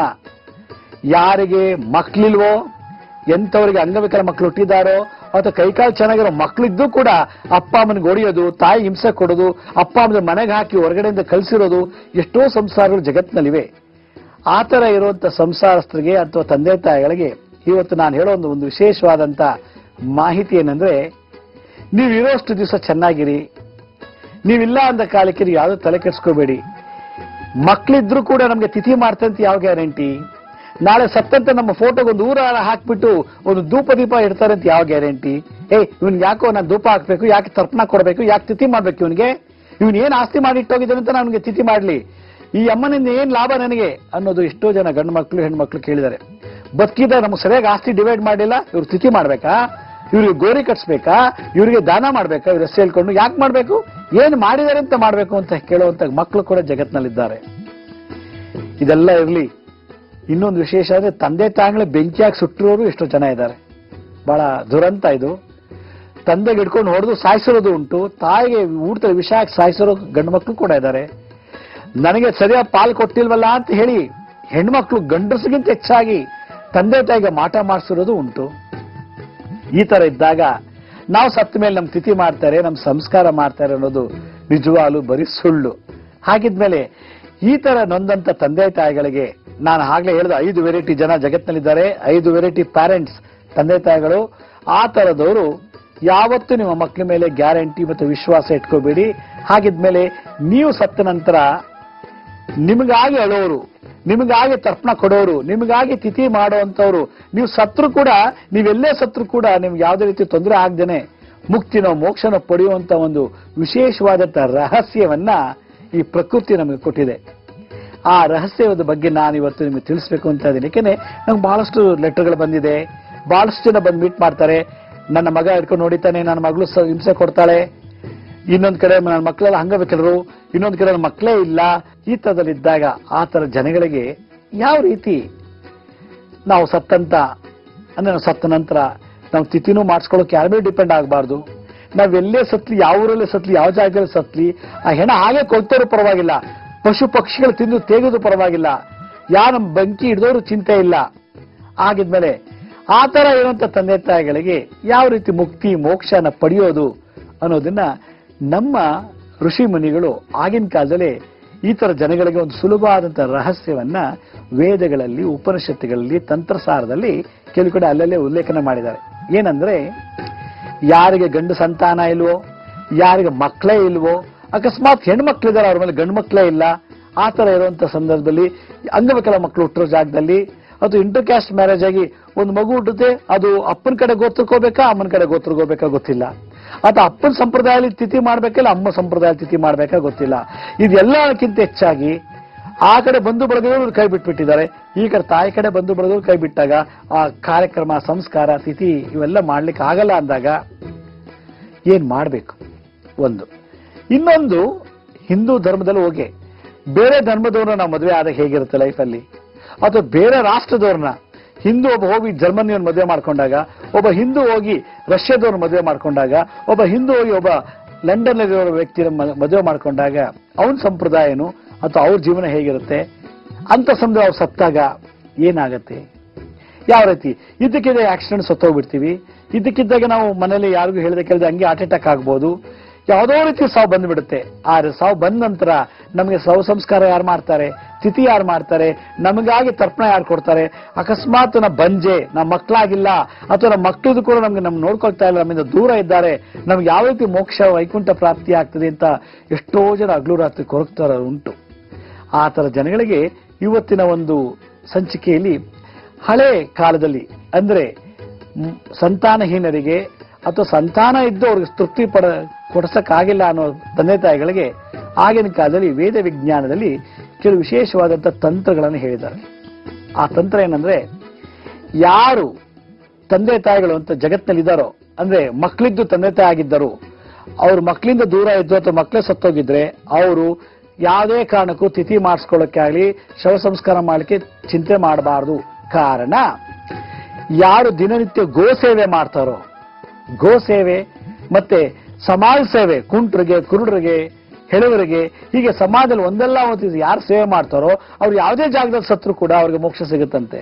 ಯಾರಿಗೆ ಮಕ್ಕಳಿಲ್ವೋ, ಎಂಥವರಿಗೆ ಅಂಗವಿಕಲ ಮಕ್ಕಳು ಹುಟ್ಟಿದಾರೋ ಅಥವಾ ಕೈಕಾಲು ಚೆನ್ನಾಗಿರೋ ಮಕ್ಕಳಿದ್ದು ಕೂಡ ಅಪ್ಪ ಅಮ್ಮನಿಗೆ ಹೊಡೆಯೋದು, ತಾಯಿ ಹಿಂಸೆ ಕೊಡೋದು, ಅಪ್ಪ ಅಮ್ಮನ ಮನೆಗೆ ಹಾಕಿ ಹೊರಗಡೆಯಿಂದ ಕಳಿಸಿರೋದು ಎಷ್ಟೋ ಸಂಸಾರಗಳು ಜಗತ್ತಿನಲ್ಲಿವೆ. ಆ ತರ ಇರುವಂತ ಸಂಸಾರಸ್ಥರಿಗೆ ಅಥವಾ ತಂದೆ ತಾಯಿಗಳಿಗೆ ಇವತ್ತು ನಾನು ಹೇಳೋ ಒಂದು ವಿಶೇಷವಾದಂತ ಮಾಹಿತಿ ಏನಂದ್ರೆ, ನೀವಿರೋಷ್ಟು ದಿವಸ ಚೆನ್ನಾಗಿರಿ, ನೀವಿಲ್ಲ ಅಂದ ಕಾಲಕ್ಕೆ ನೀವು ಯಾವ್ದು ತಲೆ ಕೆಡಿಸ್ಕೋಬೇಡಿ. ಮಕ್ಕಳಿದ್ರು ಕೂಡ ನಮ್ಗೆ ತಿಥಿ ಮಾಡ್ತಂತ ಯಾವ ಗ್ಯಾರಂಟಿ? ನಾಳೆ ಸತ್ತಂತ ನಮ್ಮ ಫೋಟೋಗೆ ಒಂದು ಊರ ಹಾಕ್ಬಿಟ್ಟು ಒಂದು ಧೂಪ ದೀಪ ಇಡ್ತಾರೆ ಅಂತ ಯಾವ ಗ್ಯಾರಂಟಿ? ಇವನ್ಗೆ ಯಾಕೋ ನಾನು ಧೂಪ ಹಾಕ್ಬೇಕು, ಯಾಕೆ ತರ್ಪಣ ಕೊಡಬೇಕು, ಯಾಕೆ ತಿಥಿ ಮಾಡ್ಬೇಕು, ಇವನ್ ಏನ್ ಆಸ್ತಿ ಮಾಡಿಟ್ಟೋಗಿದ್ದಾನೆ ಅಂತ ನನಗೆ ತಿಥಿ ಮಾಡ್ಲಿ, ಈ ಅಮ್ಮನಿಂದ ಏನ್ ಲಾಭ ನನಗೆ ಅನ್ನೋದು ಎಷ್ಟೋ ಜನ ಗಂಡು ಮಕ್ಕಳು ಹೆಣ್ಮಕ್ಳು ಕೇಳಿದ್ದಾರೆ. ಬದುಕಿದ ನಮ್ಗೆ ಸರಿಯಾಗಿ ಆಸ್ತಿ ಡಿವೈಡ್ ಮಾಡಿಲ್ಲ, ಇವ್ರು ತಿಥಿ ಮಾಡ್ಬೇಕಾ, ಇವ್ರಿಗೆ ಗೋರಿ ಕಟ್ಸ್ಬೇಕಾ, ಇವರಿಗೆ ದಾನ ಮಾಡ್ಬೇಕಾ, ಇವ್ರ ಹೆಸರು ಹೇಳ್ಕೊಂಡು ಯಾಕೆ ಮಾಡ್ಬೇಕು, ಏನ್ ಮಾಡಿದಾರೆ ಅಂತ ಮಾಡ್ಬೇಕು ಅಂತ ಕೇಳುವಂತ ಮಕ್ಕಳು ಕೂಡ ಜಗತ್ನಲ್ಲಿದ್ದಾರೆ. ಇದೆಲ್ಲ ಇರ್ಲಿ, ಇನ್ನೊಂದು ವಿಶೇಷ ಅಂದ್ರೆ ತಂದೆ ತಾಯಿಗಳೇ ಬೆಂಕಿಯಾಗಿ ಸುಟ್ಟಿರೋರು ಎಷ್ಟೋ ಜನ ಇದ್ದಾರೆ. ಬಹಳ ದುರಂತ ಇದು. ತಂದೆಗೆ ಹಿಡ್ಕೊಂಡು ಹೊಡೆದು ಸಾಯಿಸಿರೋದು ಉಂಟು, ತಾಯಿಗೆ ಊಟದಲ್ಲಿ ವಿಷ ಹಾಕಿ ಸಾಯಿಸಿರೋ ಗಂಡು ಮಕ್ಕಳು ಕೂಡ ಇದ್ದಾರೆ. ನನಗೆ ಸರಿಯಾಗಿ ಪಾಲು ಕೊಟ್ಟಿಲ್ವಲ್ಲ ಅಂತ ಹೇಳಿ ಹೆಣ್ಮಕ್ಳು ಗಂಡಸಿಗಿಂತ ಹೆಚ್ಚಾಗಿ ತಂದೆ ತಾಯಿಗೆ ಮಾಟ ಮಾಡಿಸಿರೋದು ಉಂಟು. ಈ ತರ ಇದ್ದಾಗ ನಾವು ಸತ್ತ ಮೇಲೆ ನಮ್ ತಿಥಿ ಮಾಡ್ತಾರೆ, ನಮ್ ಸಂಸ್ಕಾರ ಮಾಡ್ತಾರೆ ಅನ್ನೋದು ನಿಜವಾಗ್ಲೂ ಬರೀ ಸುಳ್ಳು. ಹಾಗಿದ್ಮೇಲೆ ಈ ತರ ನೊಂದಂತ ತಂದೆ ತಾಯಿಗಳಿಗೆ ನಾನು ಆಗ್ಲೇ ಹೇಳಿದ 5 ವೆರೈಟಿ ಜನ ಜಗತ್ತಿನಲ್ಲಿದ್ದಾರೆ, 5 ವೆರೈಟಿ ಪ್ಯಾರೆಂಟ್ಸ್ ತಂದೆ ತಾಯಿಗಳು. ಆ ತರದವರು ಯಾವತ್ತೂ ನಿಮ್ಮ ಮಕ್ಕಳ ಮೇಲೆ ಗ್ಯಾರಂಟಿ ಮತ್ತು ವಿಶ್ವಾಸ ಇಟ್ಕೋಬೇಡಿ. ಹಾಗಿದ್ಮೇಲೆ ನೀವು ಸತ್ತ ನಂತರ ನಿಮಗಾಗಿ ಅಳೋರು, ನಿಮಗಾಗಿ ತರ್ಪಣ ಕೊಡೋರು, ನಿಮಗಾಗಿ ತಿಥಿ ಮಾಡುವಂತವ್ರು, ನೀವು ಸತ್ರು ಕೂಡ, ನೀವೆಲ್ಲೇ ಸತ್ರು ಕೂಡ ನಿಮ್ಗೆ ಯಾವುದೇ ರೀತಿ ತೊಂದರೆ ಆಗದೇನೆ ಮುಕ್ತಿನೋ ಮೋಕ್ಷನೋ ಪಡೆಯುವಂತ ಒಂದು ವಿಶೇಷವಾದಂತ ರಹಸ್ಯವನ್ನ ಈ ಪ್ರಕೃತಿ ನಮಗೆ ಕೊಟ್ಟಿದೆ. ಆ ರಹಸ್ಯದ ಬಗ್ಗೆ ನಾನು ಇವತ್ತು ನಿಮಗೆ ತಿಳಿಸ್ಬೇಕು ಅಂತ ಇದ್ದೀನಿ. ಯಾಕೆಂದ್ರೆ ನಂಗೆ ಬಹಳಷ್ಟು ಲೆಟರ್ಗಳು ಬಂದಿದೆ, ಬಹಳಷ್ಟು ಜನ ಬಂದು ಮೀಟ್ ಮಾಡ್ತಾರೆ. ನನ್ನ ಮಗ ಹಿಡ್ಕೊಂಡು ನೋಡಿತಾನೆ, ನನ್ನ ಮಗಳು ಹಿಂಸೆ ಕೊಡ್ತಾಳೆ, ಇನ್ನೊಂದ್ ಕಡೆ ನನ್ನ ಮಕ್ಕಳೆಲ್ಲ ಅಂಗವಿಕಲರು, ಇನ್ನೊಂದ್ ಕಡೆ ನನ್ನ ಮಕ್ಕಳೇ ಇಲ್ಲ. ಈ ತರದಲ್ಲಿದ್ದಾಗ ಆ ತರ ಜನಗಳಿಗೆ ಯಾವ ರೀತಿ ನಾವು ಸತ್ತ ನಂತರ ನಾವು ತಿಥಿನೂ ಮಾಡಿಸ್ಕೊಳ್ಳೋಕೆ ಯಾರ ಮೇಲೆ ಡಿಪೆಂಡ್ ಆಗಬಾರ್ದು. ನಾವೆಲ್ಲೇ ಸತ್ಲಿ, ಯಾವ ಊರಲ್ಲೇ ಸತ್ಲಿ, ಯಾವ ಜಾಗದಲ್ಲಿ ಸತ್ಲಿ, ಆ ಹೆಣ ಹಾಗೆ ಕೊಳ್ತಾರೋ ಪರವಾಗಿಲ್ಲ, ಪಶು ಪಕ್ಷಿಗಳು ತಿಂದು ತೇಗೋದು ಪರವಾಗಿಲ್ಲ, ಯಾರ ಬೆಂಕಿ ಹಿಡಿದವರು ಚಿಂತೆ ಇಲ್ಲ. ಆಗಿದ್ಮೇಲೆ ಆ ತರ ಇರುವಂತ ತಂದೆ ತಾಯಿಗಳಿಗೆ ಯಾವ ರೀತಿ ಮುಕ್ತಿ ಮೋಕ್ಷನ ಪಡೆಯೋದು ಅನ್ನೋದನ್ನ ನಮ್ಮ ಋಷಿ ಮುನಿಗಳು ಆಗಿನ ಕಾಲದಲ್ಲಿ ಈ ತರ ಜನಗಳಿಗೆ ಒಂದು ಸುಲಭವಾದಂತ ರಹಸ್ಯವನ್ನ ವೇದಗಳಲ್ಲಿ, ಉಪನಿಷತ್ತುಗಳಲ್ಲಿ, ತಂತ್ರಸಾರದಲ್ಲಿ ಕೆಲವು ಕಡೆ ಅಲ್ಲಲ್ಲೇ ಉಲ್ಲೇಖನ ಮಾಡಿದ್ದಾರೆ. ಏನಂದ್ರೆ, ಯಾರಿಗೆ ಗಂಡು ಸಂತಾನ ಇಲ್ವೋ, ಯಾರಿಗೆ ಮಕ್ಕಳೇ ಇಲ್ವೋ, ಅಕಸ್ಮಾತ್ ಹೆಣ್ಮಕ್ಳಿದಾರೆ ಅವ್ರ ಮೇಲೆ ಗಂಡು ಮಕ್ಕಳೇ ಇಲ್ಲ, ಆ ತರ ಇರುವಂತ ಸಂದರ್ಭದಲ್ಲಿ ಅಂಗವಿಕಲ ಮಕ್ಕಳು ಹುಟ್ಟಿರೋ ಜಾಗದಲ್ಲಿ ಅದು ಇಂಟರ್ ಕ್ಯಾಸ್ಟ್ ಮ್ಯಾರೇಜ್ ಆಗಿ ಒಂದು ಮಗು ಹುಟ್ಟುತ್ತೆ, ಅದು ಅಪ್ಪನ ಕಡೆ ಗೋತ್ರಕ್ಕೋಬೇಕಾ ಅಮ್ಮನ ಕಡೆ ಗೋತ್ರಕ್ಕೋಬೇಕಾ ಗೊತ್ತಿಲ್ಲ, ಅಥವಾ ಅಪ್ಪನ ಸಂಪ್ರದಾಯದಲ್ಲಿ ತಿಥಿ ಮಾಡ್ಬೇಕಿಲ್ಲ ಅಮ್ಮ ಸಂಪ್ರದಾಯದಲ್ಲಿ ತಿಥಿ ಮಾಡ್ಬೇಕಾ ಗೊತ್ತಿಲ್ಲ. ಇದೆಲ್ಲಕ್ಕಿಂತ ಹೆಚ್ಚಾಗಿ ಆ ಕಡೆ ಬಂಧು ಬಳಗದವರು ಕೈ ಬಿಟ್ಬಿಟ್ಟಿದ್ದಾರೆ, ಈ ಕಡೆ ತಾಯಿ ಕಡೆ ಬಂಧು ಬಳಗದವರು ಕೈ ಬಿಟ್ಟಾಗ ಆ ಕಾರ್ಯಕ್ರಮ, ಸಂಸ್ಕಾರ, ತಿಥಿ ಇವೆಲ್ಲ ಮಾಡ್ಲಿಕ್ಕೆ ಆಗಲ್ಲ ಅಂದಾಗ ಏನ್ ಮಾಡ್ಬೇಕು? ಒಂದು. ಇನ್ನೊಂದು, ಹಿಂದೂ ಧರ್ಮದಲ್ಲಿ ಹೋಗಿ ಬೇರೆ ಧರ್ಮದವ್ರನ್ನ ನಾವು ಮದುವೆ ಆದಾಗ ಹೇಗಿರುತ್ತೆ ಲೈಫಲ್ಲಿ, ಅಥವಾ ಬೇರೆ ರಾಷ್ಟ್ರದವ್ರನ್ನ, ಹಿಂದೂ ಒಬ್ಬ ಹೋಗಿ ಜರ್ಮನಿಯವ್ರನ್ನ ಮದುವೆ ಮಾಡ್ಕೊಂಡಾಗ, ಒಬ್ಬ ಹಿಂದೂ ಹೋಗಿ ರಷ್ಯಾದವ್ರನ್ನ ಮದುವೆ ಮಾಡ್ಕೊಂಡಾಗ, ಒಬ್ಬ ಹಿಂದೂ ಹೋಗಿ ಒಬ್ಬ ಲಂಡನ್ ನಲ್ಲಿರೋ ವ್ಯಕ್ತಿಯ ಮದುವೆ ಮಾಡ್ಕೊಂಡಾಗ ಅವನ ಸಂಪ್ರದಾಯನು ಅಥವಾ ಅವ್ರ ಜೀವನ ಹೇಗಿರುತ್ತೆ ಅಂತ ಸಮಯ ಅವ್ರು ಸತ್ತಾಗ ಏನಾಗತ್ತೆ, ಯಾವ ರೀತಿ? ಇದಕ್ಕಿದ್ದ ಆಕ್ಸಿಡೆಂಟ್ ಸತ್ತೋಗ್ಬಿಡ್ತೀವಿ, ಇದಕ್ಕಿದ್ದಾಗ ನಾವು ಮನೇಲಿ ಯಾರಿಗೂ ಹೇಳದೆ ಕೇಳಿದ್ರೆ ಹಂಗೆ ಹಾರ್ಟ್ ಅಟ್ಯಾಕ್ ಆಗ್ಬೋದು, ಯಾವುದೋ ರೀತಿ ಸಾವು ಬಂದ್ಬಿಡುತ್ತೆ. ಆ ಸಾವು ಬಂದ ನಂತರ ನಮಗೆ ಶವ ಸಂಸ್ಕಾರ ಯಾರು ಮಾಡ್ತಾರೆ, ತಿಥಿ ಯಾರು ಮಾಡ್ತಾರೆ, ನಮಗಾಗಿ ತರ್ಪಣ ಯಾರು ಕೊಡ್ತಾರೆ? ಅಕಸ್ಮಾತ್ ನಮ್ಮ ಬಂಜೆ, ನಮ್ಮ ಮಕ್ಕಳಾಗಿಲ್ಲ ಅಥವಾ ನಮ್ಮ ಮಕ್ಕಳದು ಕೂಡ ನಮ್ಗೆ ನೋಡ್ಕೊಳ್ತಾ ಇಲ್ಲ, ನಮ್ಮಿಂದ ದೂರ ಇದ್ದಾರೆ, ನಮ್ಗೆ ಯಾವ ರೀತಿ ಮೋಕ್ಷ ವೈಕುಂಠ ಪ್ರಾಪ್ತಿ ಆಗ್ತದೆ ಅಂತ ಎಷ್ಟೋ ಜನ ಹಗಲು ರಾತ್ರಿ ಕೊರಗ್ತಾರ ಉಂಟು. ಆ ತರ ಜನಗಳಿಗೆ ಇವತ್ತಿನ ಒಂದು ಸಂಚಿಕೆಯಲ್ಲಿ ಹಳೆ ಕಾಲದಲ್ಲಿ ಅಂದ್ರೆ ಸಂತಾನಹೀನರಿಗೆ ಅಥವಾ ಸಂತಾನ ಇದ್ದು ಅವ್ರಿಗೆ ತೃಪ್ತಿ ಕೊಡಿಸಕ್ಕಾಗಿಲ್ಲ ಅನ್ನೋ ತಂದೆ ತಾಯಿಗಳಿಗೆ ಆಗಿನ ಕಾಲದಲ್ಲಿ ವೇದ ವಿಜ್ಞಾನದಲ್ಲಿ ಕೆಲವು ವಿಶೇಷವಾದಂತಹ ತಂತ್ರಗಳನ್ನು ಹೇಳಿದ್ದಾರೆ. ಆ ತಂತ್ರ ಏನಂದ್ರೆ, ಯಾರು ತಂದೆ ತಾಯಿಗಳು ಅಂತ ಜಗತ್ತಿನಲ್ಲಿದ್ದಾರೋ, ಅಂದ್ರೆ ಮಕ್ಕಳಿದ್ದು ತಂದೆ ತಾಯಿ ಆಗಿದ್ದರು, ಅವ್ರ ಮಕ್ಕಳಿಂದ ದೂರ ಇದ್ದು ಅಥವಾ ಮಕ್ಕಳೇ ಸತ್ತೋಗಿದ್ರೆ ಅವರು ಯಾವುದೇ ಕಾರಣಕ್ಕೂ ತಿಥಿ ಮಾಡಿಸ್ಕೊಳ್ಳೋಕೆ ಆಗಲಿ ಶವ ಸಂಸ್ಕಾರ ಮಾಡಲಿಕ್ಕೆ ಚಿಂತೆ ಮಾಡಬಾರದು. ಕಾರಣ, ಯಾರು ದಿನನಿತ್ಯ ಗೋ ಸೇವೆ ಮಾಡ್ತಾರೋ, ಗೋ ಸೇವೆ ಮತ್ತೆ ಸಮಾಜ ಸೇವೆ, ಕುಂಟ್ರಿಗೆ, ಕುರುಡರಿಗೆ, ಹೆಳವರಿಗೆ, ಹೀಗೆ ಸಮಾಜದಲ್ಲಿ ಒಂದೆಲ್ಲ ಒಂದು ಯಾರು ಸೇವೆ ಮಾಡ್ತಾರೋ ಅವ್ರು ಯಾವುದೇ ಜಾಗದಲ್ಲಿ ಸತ್ರು ಕೂಡ ಅವ್ರಿಗೆ ಮೋಕ್ಷ ಸಿಗುತ್ತಂತೆ.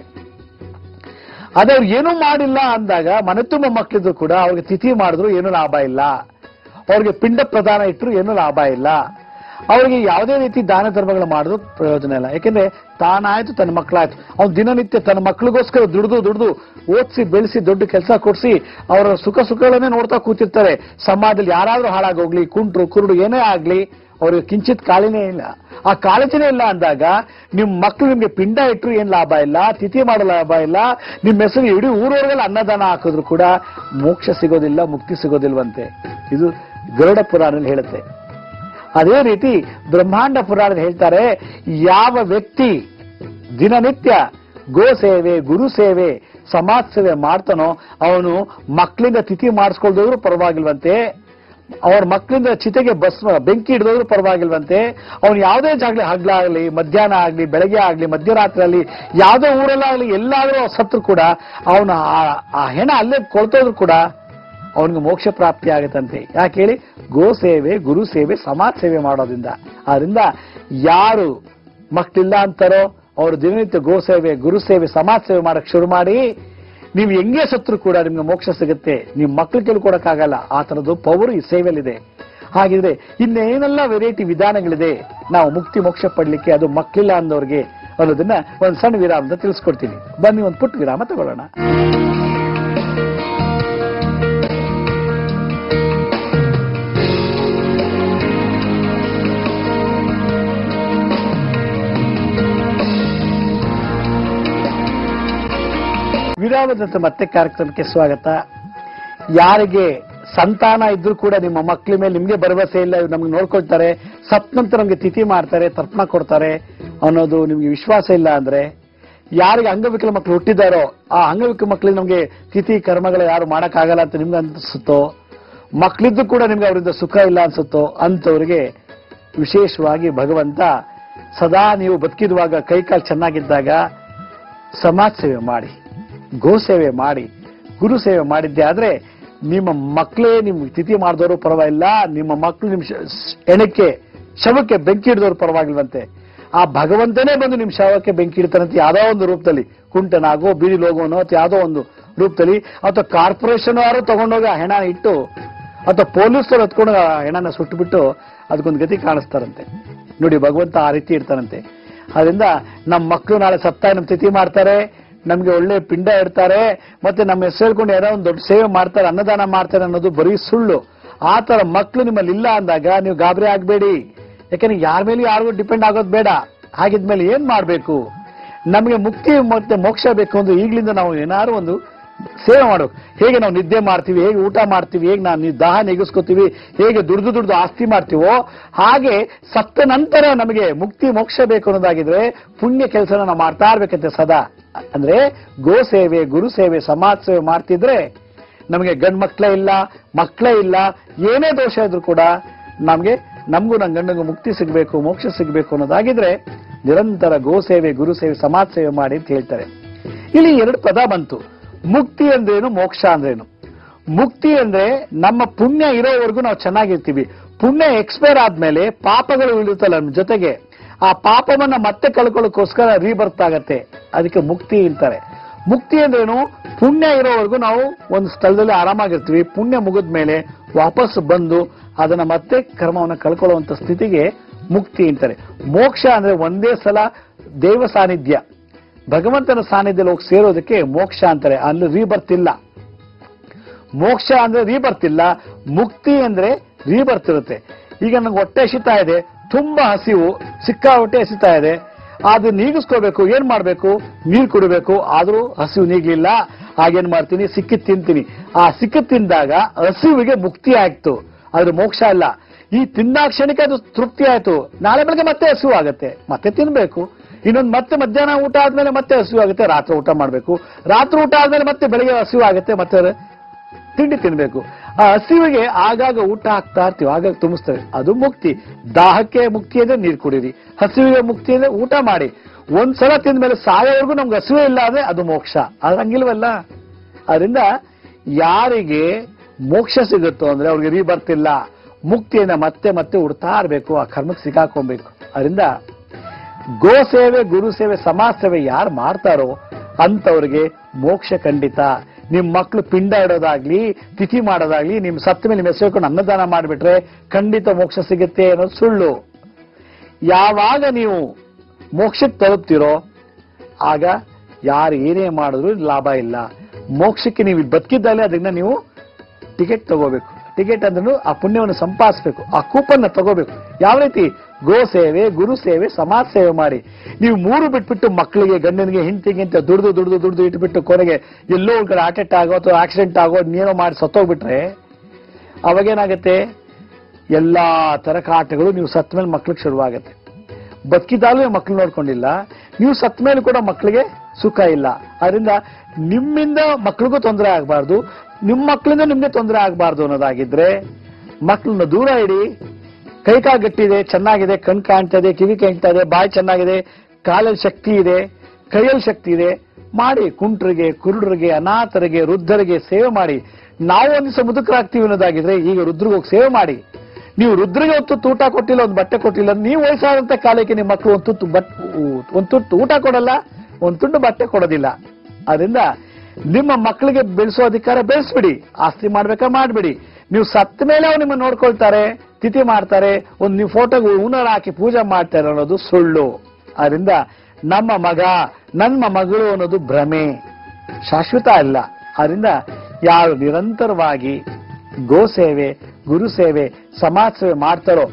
ಅದೇ ಅವ್ರು ಏನೂ ಮಾಡಿಲ್ಲ ಅಂದಾಗ ಮನೆ ತುಂಬ ಮಕ್ಕಳಿದ್ರು ಕೂಡ ಅವ್ರಿಗೆ ತಿಥಿ ಮಾಡಿದ್ರು ಏನೂ ಲಾಭ ಇಲ್ಲ, ಅವ್ರಿಗೆ ಪಿಂಡ ಪ್ರದಾನ ಇಟ್ಟರು ಏನೂ ಲಾಭ ಇಲ್ಲ, ಅವರಿಗೆ ಯಾವುದೇ ರೀತಿ ದಾನ ಧರ್ಮಗಳು ಮಾಡೋದು ಪ್ರಯೋಜನ ಇಲ್ಲ. ಯಾಕೆಂದ್ರೆ ತಾನಾಯ್ತು ತನ್ನ ಮಕ್ಕಳಾಯ್ತು, ಅವ್ನು ದಿನನಿತ್ಯ ತನ್ನ ಮಕ್ಕಳಿಗೋಸ್ಕರ ದುಡ್ದು ಓದಿಸಿ ಬೆಳೆಸಿ ದೊಡ್ಡ ಕೆಲಸ ಕೊಡಿಸಿ ಅವರ ಸುಖಗಳನ್ನೇ ನೋಡ್ತಾ ಕೂತಿರ್ತಾರೆ. ಸಮಾಜದಲ್ಲಿ ಯಾರಾದ್ರೂ ಹಾಳಾಗೋಗ್ಲಿ, ಕುಂಟ್ರು ಕುರುಡು ಏನೇ ಆಗ್ಲಿ ಅವ್ರಿಗೆ ಕಿಂಚಿತ್ ಕಾಳಜಿನೇ ಇಲ್ಲ. ಆ ಕಾಳಜಿನೇ ಇಲ್ಲ ಅಂದಾಗ ನಿಮ್ ಮಕ್ಕಳು ನಿಮ್ಗೆ ಪಿಂಡ ಇಟ್ಟರು ಏನ್ ಲಾಭ ಇಲ್ಲ, ತಿಥಿ ಮಾಡೋ ಲಾಭ ಇಲ್ಲ, ನಿಮ್ಮ ಹೆಸರು ಇಡೀ ಊರವರೆಗೆಲ್ಲ ಅನ್ನದಾನ ಹಾಕಿದ್ರು ಕೂಡ ಮೋಕ್ಷ ಸಿಗೋದಿಲ್ಲ, ಮುಕ್ತಿ ಸಿಗೋದಿಲ್ವಂತೆ. ಇದು ಗರುಡ ಪುರಾಣದಲ್ಲಿ ಹೇಳುತ್ತೆ. ಅದೇ ರೀತಿ ಬ್ರಹ್ಮಾಂಡ ಪುರಾಣದಲ್ಲಿ ಹೇಳ್ತಾರೆ, ಯಾವ ವ್ಯಕ್ತಿ ದಿನನಿತ್ಯ ಗೋ ಸೇವೆ, ಗುರು ಸೇವೆ, ಸಮಾಜ ಸೇವೆ ಮಾಡ್ತಾನೋ ಅವನು ಮಕ್ಕಳಿಂದ ತಿಥಿ ಮಾಡಿಸ್ಕೊಳ್ದೋದ್ರು ಪರವಾಗಿಲ್ವಂತೆ, ಅವ್ರ ಮಕ್ಕಳಿಂದ ಚಿತೆಗೆ ಬೆಂಕಿ ಹಿಡಿದೋದ್ರು ಪರವಾಗಿಲ್ವಂತೆ, ಅವನು ಯಾವುದೇ ಜಾಗಲಿ ಹಗ್ಲಾಗ್ಲಿ, ಮಧ್ಯಾಹ್ನ ಆಗ್ಲಿ, ಬೆಳಗ್ಗೆ ಆಗ್ಲಿ, ಮಧ್ಯರಾತ್ರಿ ಆಗಲಿ, ಯಾವುದೇ ಊರಲ್ಲಾಗ್ಲಿ ಎಲ್ಲಾದ್ರೂ ಸತ್ರು ಕೂಡ ಅವನು ಆ ಹೆಣ ಅಲ್ಲೇ ಕೊಳ್ತೋದ್ರು ಕೂಡ ಅವನಿಗೆ ಮೋಕ್ಷ ಪ್ರಾಪ್ತಿ ಆಗುತ್ತಂತೆ. ಯಾಕೆ ಹೇಳಿ? ಗೋ ಸೇವೆ, ಗುರು ಸೇವೆ, ಸಮಾಜ ಸೇವೆ ಮಾಡೋದ್ರಿಂದ. ಆದ್ರಿಂದ ಯಾರು ಮಕ್ಕಳಿಲ್ಲ ಅಂತಾರೋ ಅವರು ದಿನನಿತ್ಯ ಗೋ ಸೇವೆ, ಗುರು ಸೇವೆ, ಸಮಾಜ ಸೇವೆ ಮಾಡಕ್ ಶುರು ಮಾಡಿ, ನೀವು ಹೆಂಗೆ ಸತ್ರು ಕೂಡ ನಿಮ್ಗೆ ಮೋಕ್ಷ ಸಿಗುತ್ತೆ. ನಿಮ್ ಮಕ್ಳು ಕೇಳ್ಕೊಡಕ್ಕಾಗಲ್ಲ, ಆ ತರದ್ದು ಪವರ್ ಈ ಸೇವೆಯಲ್ಲಿದೆ. ಹಾಗಿದ್ರೆ ಇನ್ನೇನೆಲ್ಲ ವೆರೈಟಿ ವಿಧಾನಗಳಿದೆ ನಾವು ಮುಕ್ತಿ ಮೋಕ್ಷ ಪಡ್ಲಿಕ್ಕೆ, ಅದು ಮಕ್ಕಳಿಲ್ಲ ಅಂದವ್ರಿಗೆ ಅನ್ನೋದನ್ನ ಒಂದು ಸಣ್ಣ ವಿರಾಮದ ತಿಳಿಸ್ಕೊಡ್ತೀನಿ. ಬನ್ನಿ ಒಂದು ಪುಟ್ಟ ವಿರಾಮ ತಗೊಳ್ಳೋಣ. ವಿರಾಮದಂತ ಮತ್ತೆ ಕಾರ್ಯಕ್ರಮಕ್ಕೆ ಸ್ವಾಗತ. ಯಾರಿಗೆ ಸಂತಾನ ಇದ್ರೂ ಕೂಡ ನಿಮ್ಮ ಮಕ್ಕಳ ಮೇಲೆ ನಿಮ್ಗೆ ಭರವಸೆ ಇಲ್ಲ, ನಮ್ಗೆ ನೋಡ್ಕೊಳ್ತಾರೆ, ಸತ್ ನಂತರ ನಮ್ಗೆ ತಿಥಿ ಮಾಡ್ತಾರೆ, ತರ್ಪಣ ಕೊಡ್ತಾರೆ ಅನ್ನೋದು ನಿಮ್ಗೆ ವಿಶ್ವಾಸ ಇಲ್ಲ ಅಂದ್ರೆ, ಯಾರಿಗೆ ಅಂಗವಿಕಲ ಮಕ್ಕಳು ಹುಟ್ಟಿದಾರೋ ಆ ಅಂಗವಿಕಲ ಮಕ್ಕಳಿಗೆ ನಮ್ಗೆ ತಿಥಿ ಕರ್ಮಗಳು ಯಾರು ಮಾಡಕ್ಕಾಗಲ್ಲ ಅಂತ ನಿಮ್ಗೆ ಅನ್ಸುತ್ತೋ, ಮಕ್ಕಳಿದ್ದು ಕೂಡ ನಿಮ್ಗೆ ಅವರಿಂದ ಸುಖ ಇಲ್ಲ ಅನ್ಸುತ್ತೋ ಅಂತವ್ರಿಗೆ ವಿಶೇಷವಾಗಿ ಭಗವಂತ ಸದಾ ನೀವು ಬದುಕಿರುವಾಗ ಕೈಕಾಲು ಚೆನ್ನಾಗಿದ್ದಾಗ ಸಮಾಜ ಸೇವೆ ಮಾಡಿ, ಗೋ ಸೇವೆ ಮಾಡಿ, ಗುರು ಸೇವೆ ಮಾಡಿದ್ದೆ ಆದ್ರೆ ನಿಮ್ಮ ಮಕ್ಕಳೇ ನಿಮ್ಗೆ ತಿಥಿ ಮಾಡಿದವರು ಪರವಾಗಿಲ್ಲ, ನಿಮ್ಮ ಮಕ್ಕಳು ನಿಮ್ ಎಣಕ್ಕೆ ಶವಕ್ಕೆ ಬೆಂಕಿ ಹಿಡಿದವರು ಪರವಾಗಿಲ್ವಂತೆ. ಆ ಭಗವಂತನೇ ಬಂದು ನಿಮ್ ಶವಕ್ಕೆ ಬೆಂಕಿ ಇಡ್ತಾನಂತೆ, ಯಾವ್ದೋ ಒಂದು ರೂಪದಲ್ಲಿ, ಕುಂಟನಾಗೋ, ಬೀದಿಲಿ ಹೋಗೋನೋ ಅಥವಾ ಯಾವ್ದೋ ಒಂದು ರೂಪದಲ್ಲಿ, ಅಥವಾ ಕಾರ್ಪೊರೇಷನ್ ಅವರು ತಗೊಂಡೋಗಿ ಆ ಹೆಣ ಇಟ್ಟು, ಅಥವಾ ಪೊಲೀಸರು ಹತ್ಕೊಂಡು ಆ ಹೆಣನ ಸುಟ್ಟುಬಿಟ್ಟು ಅದಕ್ಕೊಂದು ಗತಿ ಕಾಣಿಸ್ತಾರಂತೆ. ನೋಡಿ, ಭಗವಂತ ಆ ರೀತಿ ಇರ್ತಾನಂತೆ. ಅದರಿಂದ ನಮ್ಮ ಮಕ್ಕಳು ನಾಳೆ ಸತ್ತಾಗಿ ನಮ್ ತಿಥಿ ಮಾಡ್ತಾರೆ, ನಮ್ಗೆ ಒಳ್ಳೆ ಪಿಂಡ ಇಡ್ತಾರೆ, ಮತ್ತೆ ನಮ್ಮ ಹೆಸರು ಹೇಳ್ಕೊಂಡು ಏನೋ ಒಂದು ದೊಡ್ಡ ಸೇವೆ ಮಾಡ್ತಾರೆ, ಅನ್ನದಾನ ಮಾಡ್ತಾರೆ ಅನ್ನೋದು ಬರೀ ಸುಳ್ಳು. ಆ ತರ ಮಕ್ಕಳು ನಿಮ್ಮಲ್ಲಿ ಇಲ್ಲ ಅಂದಾಗ ನೀವು ಗಾಬರಿ ಆಗ್ಬೇಡಿ. ಯಾಕಂದ್ರೆ ಯಾರ ಮೇಲೆ ಯಾರಿಗೂ ಡಿಪೆಂಡ್ ಆಗೋದು ಬೇಡ. ಹಾಗಿದ್ಮೇಲೆ ಏನ್ ಮಾಡ್ಬೇಕು? ನಮಗೆ ಮುಕ್ತಿ ಮತ್ತೆ ಮೋಕ್ಷ ಬೇಕು ಅಂದ್ರೆ ಈಗಲಿಂದ ನಾವು ಏನಾದ್ರು ಒಂದು ಸೇವೆ ಮಾಡಬೇಕು. ಹೇಗೆ ನಾವು ನಿದ್ದೆ ಮಾಡ್ತೀವಿ, ಹೇಗೆ ಊಟ ಮಾಡ್ತೀವಿ, ಹೇಗೆ ನಾವು ದಾಹ ನೆಗೆಸ್ಕೋತೀವಿ, ಹೇಗೆ ದುಡ್ದು ಆಸ್ತಿ ಮಾಡ್ತೀವೋ, ಹಾಗೆ ಸತ್ತ ನಂತರ ನಮಗೆ ಮುಕ್ತಿ ಮೋಕ್ಷ ಬೇಕು ಅನ್ನೋದಾಗಿದ್ರೆ ಪುಣ್ಯ ಕೆಲಸನ ನಾವು ಮಾಡ್ತಾ ಇರ್ಬೇಕಂತೆ ಸದಾ. ಅಂದ್ರೆ ಗೋ ಸೇವೆ, ಗುರು ಸೇವೆ, ಸಮಾಜ ಸೇವೆ ಮಾಡ್ತಿದ್ರೆ ನಮಗೆ ಗಂಡು ಮಕ್ಕಳೇ ಇಲ್ಲ, ಏನೇ ದೋಷ ಇದ್ರು ಕೂಡ ನಮಗೂ ನನ್ನ ಗಂಡಂಗೂ ಮುಕ್ತಿ ಸಿಗಬೇಕು, ಮೋಕ್ಷ ಸಿಗಬೇಕು ಅನ್ನೋದಾಗಿದ್ರೆ ನಿರಂತರ ಗೋ ಸೇವೆ, ಗುರು ಸೇವೆ, ಸಮಾಜ ಸೇವೆ ಮಾಡಿ ಅಂತ ಹೇಳ್ತಾರೆ. ಇಲ್ಲಿ ಎರಡು ಪದ ಬಂತು. ಮುಕ್ತಿ ಅಂದ್ರೇನು, ಮೋಕ್ಷ ಅಂದ್ರೇನು? ಮುಕ್ತಿ ಅಂದ್ರೆ ನಮ್ಮ ಪುಣ್ಯ ಇರೋವರೆಗೂ ನಾವು ಚೆನ್ನಾಗಿರ್ತೀವಿ. ಪುಣ್ಯ ಎಕ್ಸ್ಪೈರ್ ಆದ್ಮೇಲೆ ಪಾಪಗಳು ಇರುತ್ತಲ್ಲ ನಮ್ಮ ಜೊತೆಗೆ, ಆ ಪಾಪವನ್ನ ಮತ್ತೆ ಕಳ್ಕೊಳ್ಳೋಕ್ಕೋಸ್ಕರ ರೀಬರ್ತ್ ಆಗತ್ತೆ, ಅದಕ್ಕೆ ಮುಕ್ತಿ ಅಂತಾರೆ. ಮುಕ್ತಿ ಅಂದ್ರೇನು? ಪುಣ್ಯ ಇರೋವರೆಗೂ ನಾವು ಒಂದು ಸ್ಥಳದಲ್ಲಿ ಆರಾಮಾಗಿರ್ತೀವಿ, ಪುಣ್ಯ ಮುಗಿದ ಮೇಲೆ ವಾಪಸ್ ಬಂದು ಅದನ್ನ ಮತ್ತೆ ಕರ್ಮವನ್ನ ಕಳ್ಕೊಳ್ಳುವಂತ ಸ್ಥಿತಿಗೆ ಮುಕ್ತಿ ಅಂತಾರೆ. ಮೋಕ್ಷ ಅಂದ್ರೆ ಒಂದೇ ಸಲ ದೇವ ಸಾನ್ನಿಧ್ಯ, ಭಗವಂತನ ಸಾನ್ನಿಧ್ಯದಲ್ಲಿ ಹೋಗಿ ಸೇರೋದಕ್ಕೆ ಮೋಕ್ಷ ಅಂತಾರೆ. ಅಲ್ಲಿ ರೀಬರ್ತ್ ಇಲ್ಲ. ಮೋಕ್ಷ ಅಂದ್ರೆ ರೀಬರ್ತ್ ಇಲ್ಲ, ಮುಕ್ತಿ ಅಂದ್ರೆ ರೀಬರ್ತ್ ಇರುತ್ತೆ. ಈಗ ನಂಗೆ ಹೊಟ್ಟೆ ಹಸಿತಾ ಇದೆ, ತುಂಬಾ ಹಸಿವು, ಸಿಕ್ಕಾಪಟ್ಟೆ ಹಸಿತಾ ಇದೆ, ಅದು ನೀಗಿಸ್ಕೋಬೇಕು. ಏನ್ ಮಾಡ್ಬೇಕು? ನೀರು ಕುಡಿಬೇಕು. ಆದ್ರೂ ಹಸಿವು ನೀಗ್ಲಿಲ್ಲ. ಹಾಗೇನ್ ಮಾಡ್ತೀನಿ? ಸಿಕ್ಕಿದ್ ತಿಂತೀನಿ. ಆ ಸಿಕ್ಕಿದ್ ತಿಂದಾಗ ಹಸಿವಿಗೆ ಮುಕ್ತಿ ಆಯ್ತು, ಆದ್ರೆ ಮೋಕ್ಷ ಅಲ್ಲ. ಈ ತಿಂದ ಕ್ಷಣಕ್ಕೆ ಅದು ತೃಪ್ತಿ ಆಯ್ತು. ನಾಳೆ ಬೆಳಗ್ಗೆ ಮತ್ತೆ ಹಸಿವು ಆಗತ್ತೆ, ಮತ್ತೆ ತಿನ್ಬೇಕು. ಇನ್ನೊಂದು ಮತ್ತೆ ಮಧ್ಯಾಹ್ನ ಊಟ ಆದ್ಮೇಲೆ ಮತ್ತೆ ಹಸಿವು ಆಗುತ್ತೆ, ರಾತ್ರಿ ಊಟ ಮಾಡ್ಬೇಕು. ರಾತ್ರಿ ಊಟ ಆದ್ಮೇಲೆ ಮತ್ತೆ ಬೆಳಿಗ್ಗೆ ಹಸಿವು ಆಗುತ್ತೆ, ಮತ್ತೆ ತಿಂಡಿ ತಿನ್ಬೇಕು. ಆ ಹಸಿವಿಗೆ ಆಗಾಗ ಊಟ ಹಾಕ್ತಾ ಇರ್ತೀವಿ, ಆಗಾಗ ತುಂಬಿಸ್ತೇವೆ, ಅದು ಮುಕ್ತಿ. ದಾಹಕ್ಕೆ ಮುಕ್ತಿ ಅಂದ್ರೆ ನೀರು ಕುಡೀರಿ, ಹಸಿವಿಗೆ ಮುಕ್ತಿ ಅಂದ್ರೆ ಊಟ ಮಾಡಿ. ಒಂದ್ಸಲ ತಿಂದ್ಮೇಲೆ ಸಾಯೋವರೆಗೂ ನಮ್ಗೆ ಹಸಿವೇ ಇಲ್ಲ ಅಂದ್ರೆ ಅದು ಮೋಕ್ಷ. ಅದು ಹಂಗಿಲ್ವಲ್ಲ. ಅದರಿಂದ ಯಾರಿಗೆ ಮೋಕ್ಷ ಸಿಗುತ್ತೋ ಅಂದ್ರೆ ಅವ್ರಿಗೆ ರೀಬರ್ತಿಲ್ಲ, ಮುಕ್ತಿಯನ್ನ ಮತ್ತೆ ಮತ್ತೆ ಹುಡ್ತಾ ಇರಬೇಕು, ಆ ಕರ್ಮಕ್ಕೆ ಸಿಕ್ಕಾಕೊಬೇಕು. ಅದರಿಂದ ಗೋ ಸೇವೆ, ಗುರು ಸೇವೆ, ಸಮಾಜ ಸೇವೆ ಯಾರು ಮಾಡ್ತಾರೋ ಅಂತವ್ರಿಗೆ ಮೋಕ್ಷ ಖಂಡಿತ. ನಿಮ್ ಮಕ್ಳು ಪಿಂಡ ಇಡೋದಾಗ್ಲಿ, ತಿಥಿ ಮಾಡೋದಾಗ್ಲಿ, ನಿಮ್ ಸತ್ತ ಮೇಲೆ ನಿಮ್ಮ ಹೆಸರು ಅನ್ನದಾನ ಮಾಡಿಬಿಟ್ರೆ ಖಂಡಿತ ಮೋಕ್ಷ ಸಿಗುತ್ತೆ ಅನ್ನೋದು ಸುಳ್ಳು. ಯಾವಾಗ ನೀವು ಮೋಕ್ಷಕ್ಕೆ ತಲುಪ್ತಿರೋ ಆಗ ಯಾರು ಏನೇ ಮಾಡಿದ್ರು ಲಾಭ ಇಲ್ಲ. ಮೋಕ್ಷಕ್ಕೆ ನೀವು ಬದುಕಿದ್ದಾಗಲೇ ಅದನ್ನ ನೀವು ಟಿಕೆಟ್ ತಗೋಬೇಕು. ಟಿಕೆಟ್ ಅಂದ್ರೂ ಆ ಪುಣ್ಯವನ್ನು ಸಂಪಾದಿಸಬೇಕು, ಆ ಕೂಪನ್ ತಗೋಬೇಕು. ಯಾವ ರೀತಿ? ಗೋ ಸೇವೆ, ಗುರು ಸೇವೆ, ಸಮಾಜ ಸೇವೆ ಮಾಡಿ. ನೀವು ಮೂರು ಬಿಟ್ಬಿಟ್ಟು ಮಕ್ಕಳಿಗೆ, ಗಂಡನಿಗೆ, ಹೆಂಡತಿಗೆ ಅಂತ ದುಡ್ದು ಇಟ್ಬಿಟ್ಟು ಕೊನೆಗೆ ಎಲ್ಲೋ ಒಂದ್ ಕಡೆ ಅಟ್ಯಾಕ್ ಆಗೋ ಅಥವಾ ಆಕ್ಸಿಡೆಂಟ್ ಆಗೋ ಏನೋ ಮಾಡಿ ಸತ್ತೋಗ್ಬಿಟ್ರೆ ಅವಾಗೇನಾಗತ್ತೆ? ಎಲ್ಲಾ ತರ ಕಾಟಗಳು ನೀವು ಸತ್ತ ಮೇಲೆ ಮಕ್ಳಿಗೆ ಶುರುವಾಗತ್ತೆ. ಬದುಕಿದಾಗಲೂ ಮಕ್ಳು ನೋಡ್ಕೊಂಡಿಲ್ಲ, ನೀವು ಸತ್ತ ಮೇಲೆ ಕೂಡ ಮಕ್ಕಳಿಗೆ ಸುಖ ಇಲ್ಲ. ಅದರಿಂದ ನಿಮ್ಮಿಂದ ಮಕ್ಳಿಗೂ ತೊಂದರೆ ಆಗಬಾರ್ದು, ನಿಮ್ಮ ಮಕ್ಕಳಿಂದ ನಿಮ್ಗೆ ತೊಂದರೆ ಆಗಬಾರ್ದು ಅನ್ನೋದಾಗಿದ್ರೆ ಮಕ್ಕಳನ್ನ ದೂರ ಇಡಿ. ಕೈಕಾಲು ಗಟ್ಟಿದೆ, ಚೆನ್ನಾಗಿದೆ, ಕಣ್ ಕಾಣ್ತಾ ಇದೆ, ಕಿವಿ ಕಾಣ್ತಾ ಇದೆ, ಬಾಯಿ ಚೆನ್ನಾಗಿದೆ, ಕಾಲಲ್ಲಿ ಶಕ್ತಿ ಇದೆ, ಕೈಯಲ್ಲಿ ಶಕ್ತಿ ಇದೆ, ಮಾಡಿ. ಕುಂಟ್ರಿಗೆ, ಕುರುಡರಿಗೆ, ಅನಾಥರಿಗೆ, ವೃದ್ಧರಿಗೆ ಸೇವೆ ಮಾಡಿ. ನಾವು ಒಂದು ದಿವಸ ಮುದುಕರಾಗ್ತೀವಿ ಅನ್ನೋದಾಗಿದ್ರೆ ಈಗ ವೃದ್ಧರಿಗೆ ಹೋಗಿ ಸೇವೆ ಮಾಡಿ. ನೀವು ವೃದ್ಧರಿಗೆ ಒಂದು ಊಟ ಕೊಟ್ಟಿಲ್ಲ, ಒಂದು ಬಟ್ಟೆ ಕೊಟ್ಟಿಲ್ಲ, ನೀವು ವಯಸ್ಸಾದಂತ ಕಾಲಕ್ಕೆ ನಿಮ್ಮ ಮಕ್ಕಳು ಒಂದು ತುತ್ತು ಊಟ ಕೊಡಲ್ಲ, ಒಂದು ತುಂಡು ಬಟ್ಟೆ ಕೊಡೋದಿಲ್ಲ. ಅದರಿಂದ ನಿಮ್ಮ ಮಕ್ಕಳಿಗೆ ಬೆಳೆಸೋ ಅಧಿಕಾರ ಬೆಳೆಸ್ಬಿಡಿ. ಆಸ್ತಿ ಮಾಡ್ಬೇಕಾ ಮಾಡ್ಬಿಡಿ. ನೀವು ಸತ್ತ ಮೇಲೆ ಅವ್ರು ನಿಮ್ಮನ್ನು ನೋಡ್ಕೊಳ್ತಾರೆ, ತಿಥಿ ಮಾಡ್ತಾರೆ, ಒಂದು ನೀವು ಫೋಟೋಗೆ ಹೂನಾರ ಹಾಕಿ ಪೂಜೆ ಮಾಡ್ತಾರೆ ಅನ್ನೋದು ಸುಳ್ಳು. ಅದರಿಂದ ನಮ್ಮ ಮಗ, ನನ್ನ ಮಗಳು ಅನ್ನೋದು ಭ್ರಮೆ, ಶಾಶ್ವತ ಅಲ್ಲ. ಅದರಿಂದ ಯಾರು ನಿರಂತರವಾಗಿ ಗೋ ಸೇವೆ, ಗುರು ಸೇವೆ, ಸಮಾಜ ಸೇವೆ ಮಾಡ್ತಾರೋ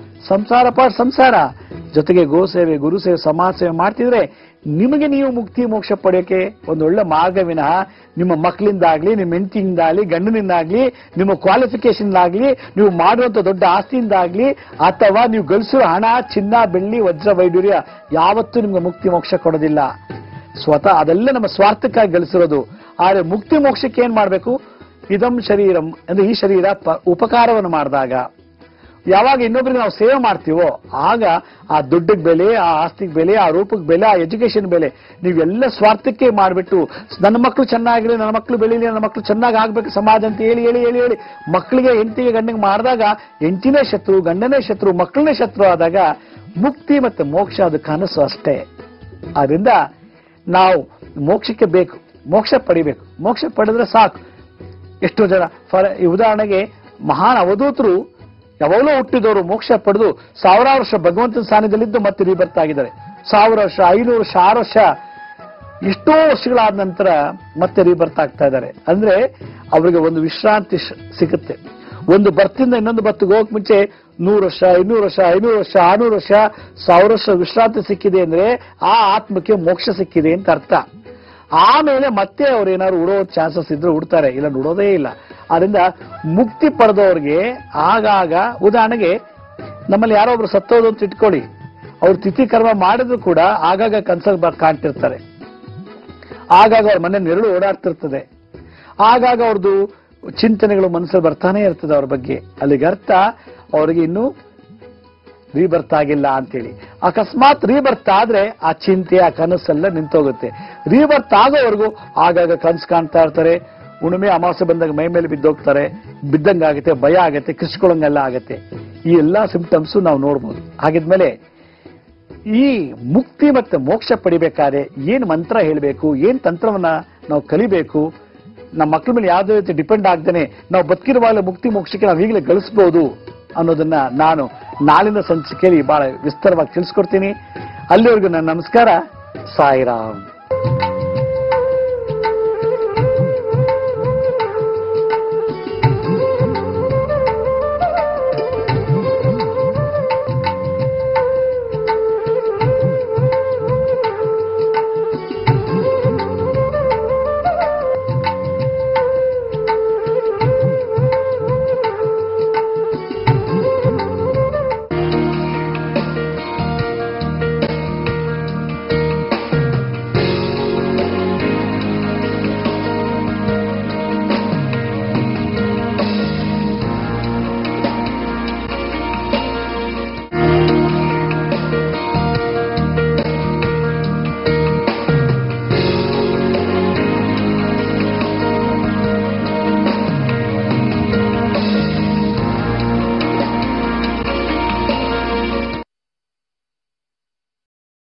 ಸಂಸಾರ ಜೊತೆಗೆ ಗೋ ಸೇವೆ, ಗುರು ಸೇವೆ, ಸಮಾಜ ಸೇವೆ ಮಾಡ್ತಿದ್ರೆ ನಿಮಗೆ ನೀವು ಮುಕ್ತಿ ಮೋಕ್ಷ ಪಡೆಯೋಕೆ ಒಂದು ಒಳ್ಳೆ ಮಾರ್ಗ ವಿನಃ ನಿಮ್ಮ ಮಕ್ಕಳಿಂದಾಗ್ಲಿ, ನಿಮ್ಮ ಹೆಂಡತಿಯಿಂದಾಗ್ಲಿ, ಗಂಡನಿಂದಾಗ್ಲಿ, ನಿಮ್ಮ ಕ್ವಾಲಿಫಿಕೇಶನ್ ಆಗ್ಲಿ, ನೀವು ಮಾಡುವಂತ ದೊಡ್ಡ ಆಸ್ತಿಯಿಂದಾಗ್ಲಿ, ಅಥವಾ ನೀವು ಗಳಿಸಿರೋ ಹಣ, ಚಿನ್ನ, ಬೆಳ್ಳಿ, ವಜ್ರ, ವೈಡೂರ್ಯ ಯಾವತ್ತೂ ನಿಮ್ಗೆ ಮುಕ್ತಿ ಮೋಕ್ಷ ಕೊಡೋದಿಲ್ಲ. ಸ್ವತಃ ಅದೆಲ್ಲ ನಮ್ಮ ಸ್ವಾರ್ಥಕ್ಕಾಗಿ ಗಳಿಸಿರೋದು. ಆದ್ರೆ ಮುಕ್ತಿ ಮೋಕ್ಷಕ್ಕೆ ಏನ್ ಮಾಡ್ಬೇಕು? ಇದಂ ಶರೀರಂ ಅಂದ್ರೆ ಈ ಶರೀರ ಉಪಕಾರವನ್ನು ಮಾಡಿದಾಗ, ಯಾವಾಗ ಇನ್ನೊಬ್ರಿಗೆ ನಾವು ಸೇವೆ ಮಾಡ್ತೀವೋ ಆಗ ಆ ದುಡ್ಡಿಗೆ ಬೆಲೆ, ಆ ಆಸ್ತಿಗೆ ಬೆಲೆ, ಆ ರೂಪಕ್ಕೆ ಬೆಲೆ, ಆ ಎಜುಕೇಶನ್ ಬೆಲೆ ನೀವೆಲ್ಲ ಸ್ವಾರ್ಥಕ್ಕೆ ಮಾಡಿಬಿಟ್ಟು ನನ್ನ ಮಕ್ಕಳು ಚೆನ್ನಾಗಿರಲಿ, ನನ್ನ ಮಕ್ಕಳು ಬೆಳೀಲಿ, ನನ್ನ ಮಕ್ಕಳು ಚೆನ್ನಾಗಿ ಆಗ್ಬೇಕು ಸಮಾಜ ಅಂತ ಹೇಳಿ ಹೇಳಿ ಹೇಳಿ ಹೇಳಿ ಮಕ್ಕಳಿಗೆ, ಹೆಂಡತಿಗೆ, ಗಂಡನಿಗೆ ಮಾಡಿದಾಗ ಹೆಂಡತಿನೇ ಶತ್ರು, ಗಂಡನೇ ಶತ್ರು, ಮಕ್ಕಳನ್ನೇ ಶತ್ರು ಆದಾಗ ಮುಕ್ತಿ ಮತ್ತೆ ಮೋಕ್ಷ ಅದು ಕನಸು ಅಷ್ಟೇ. ಅದರಿಂದ ನಾವು ಮೋಕ್ಷಕ್ಕೆ ಬೇಕು, ಮೋಕ್ಷ ಪಡಿಬೇಕು. ಮೋಕ್ಷ ಪಡೆದ್ರೆ ಸಾಕು. ಎಷ್ಟೋ ಜನ ಉದಾಹರಣೆಗೆ ಮಹಾನ್ ಅವಧೂತರು ಯಾವಾಗಲೂ ಹುಟ್ಟಿದವರು ಮೋಕ್ಷ ಪಡೆದು ಸಾವಿರಾರು ವರ್ಷ ಭಗವಂತನ ಸಾನ್ನಿಧ್ಯದಲ್ಲಿದ್ದು ಮತ್ತೆ ರೀಬರ್ತ್ ಆಗಿದ್ದಾರೆ. 1000 ವರ್ಷ, 500 ವರ್ಷ, 6 ವರ್ಷ, ಎಷ್ಟೋ ವರ್ಷಗಳಾದ ನಂತರ ಮತ್ತೆ ರೀಬರ್ತ್ ಆಗ್ತಾ ಇದ್ದಾರೆ. ಅಂದ್ರೆ ಅವರಿಗೆ ಒಂದು ವಿಶ್ರಾಂತಿ ಸಿಗುತ್ತೆ. ಒಂದು ಬರ್ತಿಂದ ಇನ್ನೊಂದು ಬತ್ತಿಗೆ ಹೋಗಕ್ ಮುಂಚೆ 100 ವರ್ಷ, 200 ವರ್ಷ, 500 ವರ್ಷ, 600 ವರ್ಷ, 1000 ವರ್ಷ ವಿಶ್ರಾಂತಿ ಸಿಕ್ಕಿದೆ ಅಂದ್ರೆ ಆ ಆತ್ಮಕ್ಕೆ ಮೋಕ್ಷ ಸಿಕ್ಕಿದೆ ಅಂತ ಅರ್ಥ. ಆಮೇಲೆ ಮತ್ತೆ ಅವ್ರು ಏನಾದ್ರು ಉಡೋ ಚಾನ್ಸಸ್ ಇದ್ರೆ ಉಡ್ತಾರೆ, ಇಲ್ಲ ಉಡೋದೇ ಇಲ್ಲ. ಅದರಿಂದ ಮುಕ್ತಿ ಪಡೆದವ್ರಿಗೆ ಆಗಾಗ, ಉದಾಹರಣೆಗೆ ನಮ್ಮಲ್ಲಿ ಯಾರೋ ಒಬ್ರು ಸತ್ತೋದು ಅಂತ ಇಟ್ಕೊಳ್ಳಿ, ಅವ್ರು ತಿಥಿ ಕರ್ಮ ಮಾಡಿದ್ರು ಕೂಡ ಆಗಾಗ ಕನ್ಸಲ್ಲಿ ಕಾಣ್ತಿರ್ತಾರೆ, ಆಗಾಗ ಅವ್ರ ಮನೆ ನೆರಳು ಓಡಾಡ್ತಿರ್ತದೆ, ಆಗಾಗ ಅವ್ರದ್ದು ಚಿಂತನೆಗಳು ಮನಸ್ಸಲ್ಲಿ ಬರ್ತಾನೆ ಇರ್ತದೆ ಅವ್ರ ಬಗ್ಗೆ. ಅಲ್ಲಿಗೆ ಅರ್ಥ ಅವ್ರಿಗೆ ಇನ್ನೂ ರೀಬರ್ತ್ ಆಗಿಲ್ಲ ಅಂತೇಳಿ. ಅಕಸ್ಮಾತ್ ರೀಬರ್ತ್ ಆದ್ರೆ ಆ ಚಿಂತೆ, ಆ ಕನಸೆಲ್ಲ ನಿಂತೋಗುತ್ತೆ. ರೀಬರ್ತ್ ಆಗೋವರೆಗೂ ಆಗಾಗ ಕನಸು ಕಾಣ್ತಾ ಇರ್ತಾರೆ, ಉಣಿಮೆ ಅಮಾವಾಸ್ಯೆ ಬಂದಾಗ ಮೈ ಮೇಲೆ ಬಿದ್ದೋಗ್ತಾರೆ, ಬಿದ್ದಂಗಾಗುತ್ತೆ, ಭಯ ಆಗತ್ತೆ, ಕಿರ್ಚ್ಕೊಳ್ಳಂಗೆಲ್ಲ ಆಗತ್ತೆ. ಈ ಎಲ್ಲಾ ಸಿಂಪ್ಟಮ್ಸ್ ನಾವು ನೋಡ್ಬೋದು. ಹಾಗಿದ್ಮೇಲೆ ಈ ಮುಕ್ತಿ ಮತ್ತೆ ಮೋಕ್ಷ ಪಡಿಬೇಕಾದ್ರೆ ಏನ್ ಮಂತ್ರ ಹೇಳಬೇಕು, ಏನ್ ತಂತ್ರವನ್ನ ನಾವು ಕಲಿಬೇಕು, ನಮ್ಮ ಮಕ್ಕಳ ಮೇಲೆ ಯಾವುದೇ ರೀತಿ ಡಿಪೆಂಡ್ ಆಗ್ದೇನೆ ನಾವು ಬದುಕಿರುವಾಗಲೇ ಮುಕ್ತಿ ಮೋಕ್ಷಕ್ಕೆ ನಾವು ಈಗಲೇ ಗಳಿಸಬಹುದು ಅನ್ನೋದನ್ನ ನಾನು ನಾಳಿನ ಸಂಚಿಕೆಯಲ್ಲಿ ಬಹಳ ವಿಸ್ತಾರವಾಗಿ ತಿಳಿಸ್ಕೊಡ್ತೀನಿ. ಅಲ್ಲಿವರೆಗೂ ನನ್ನ ನಮಸ್ಕಾರ. ಸಾಯಿರಾಮ್.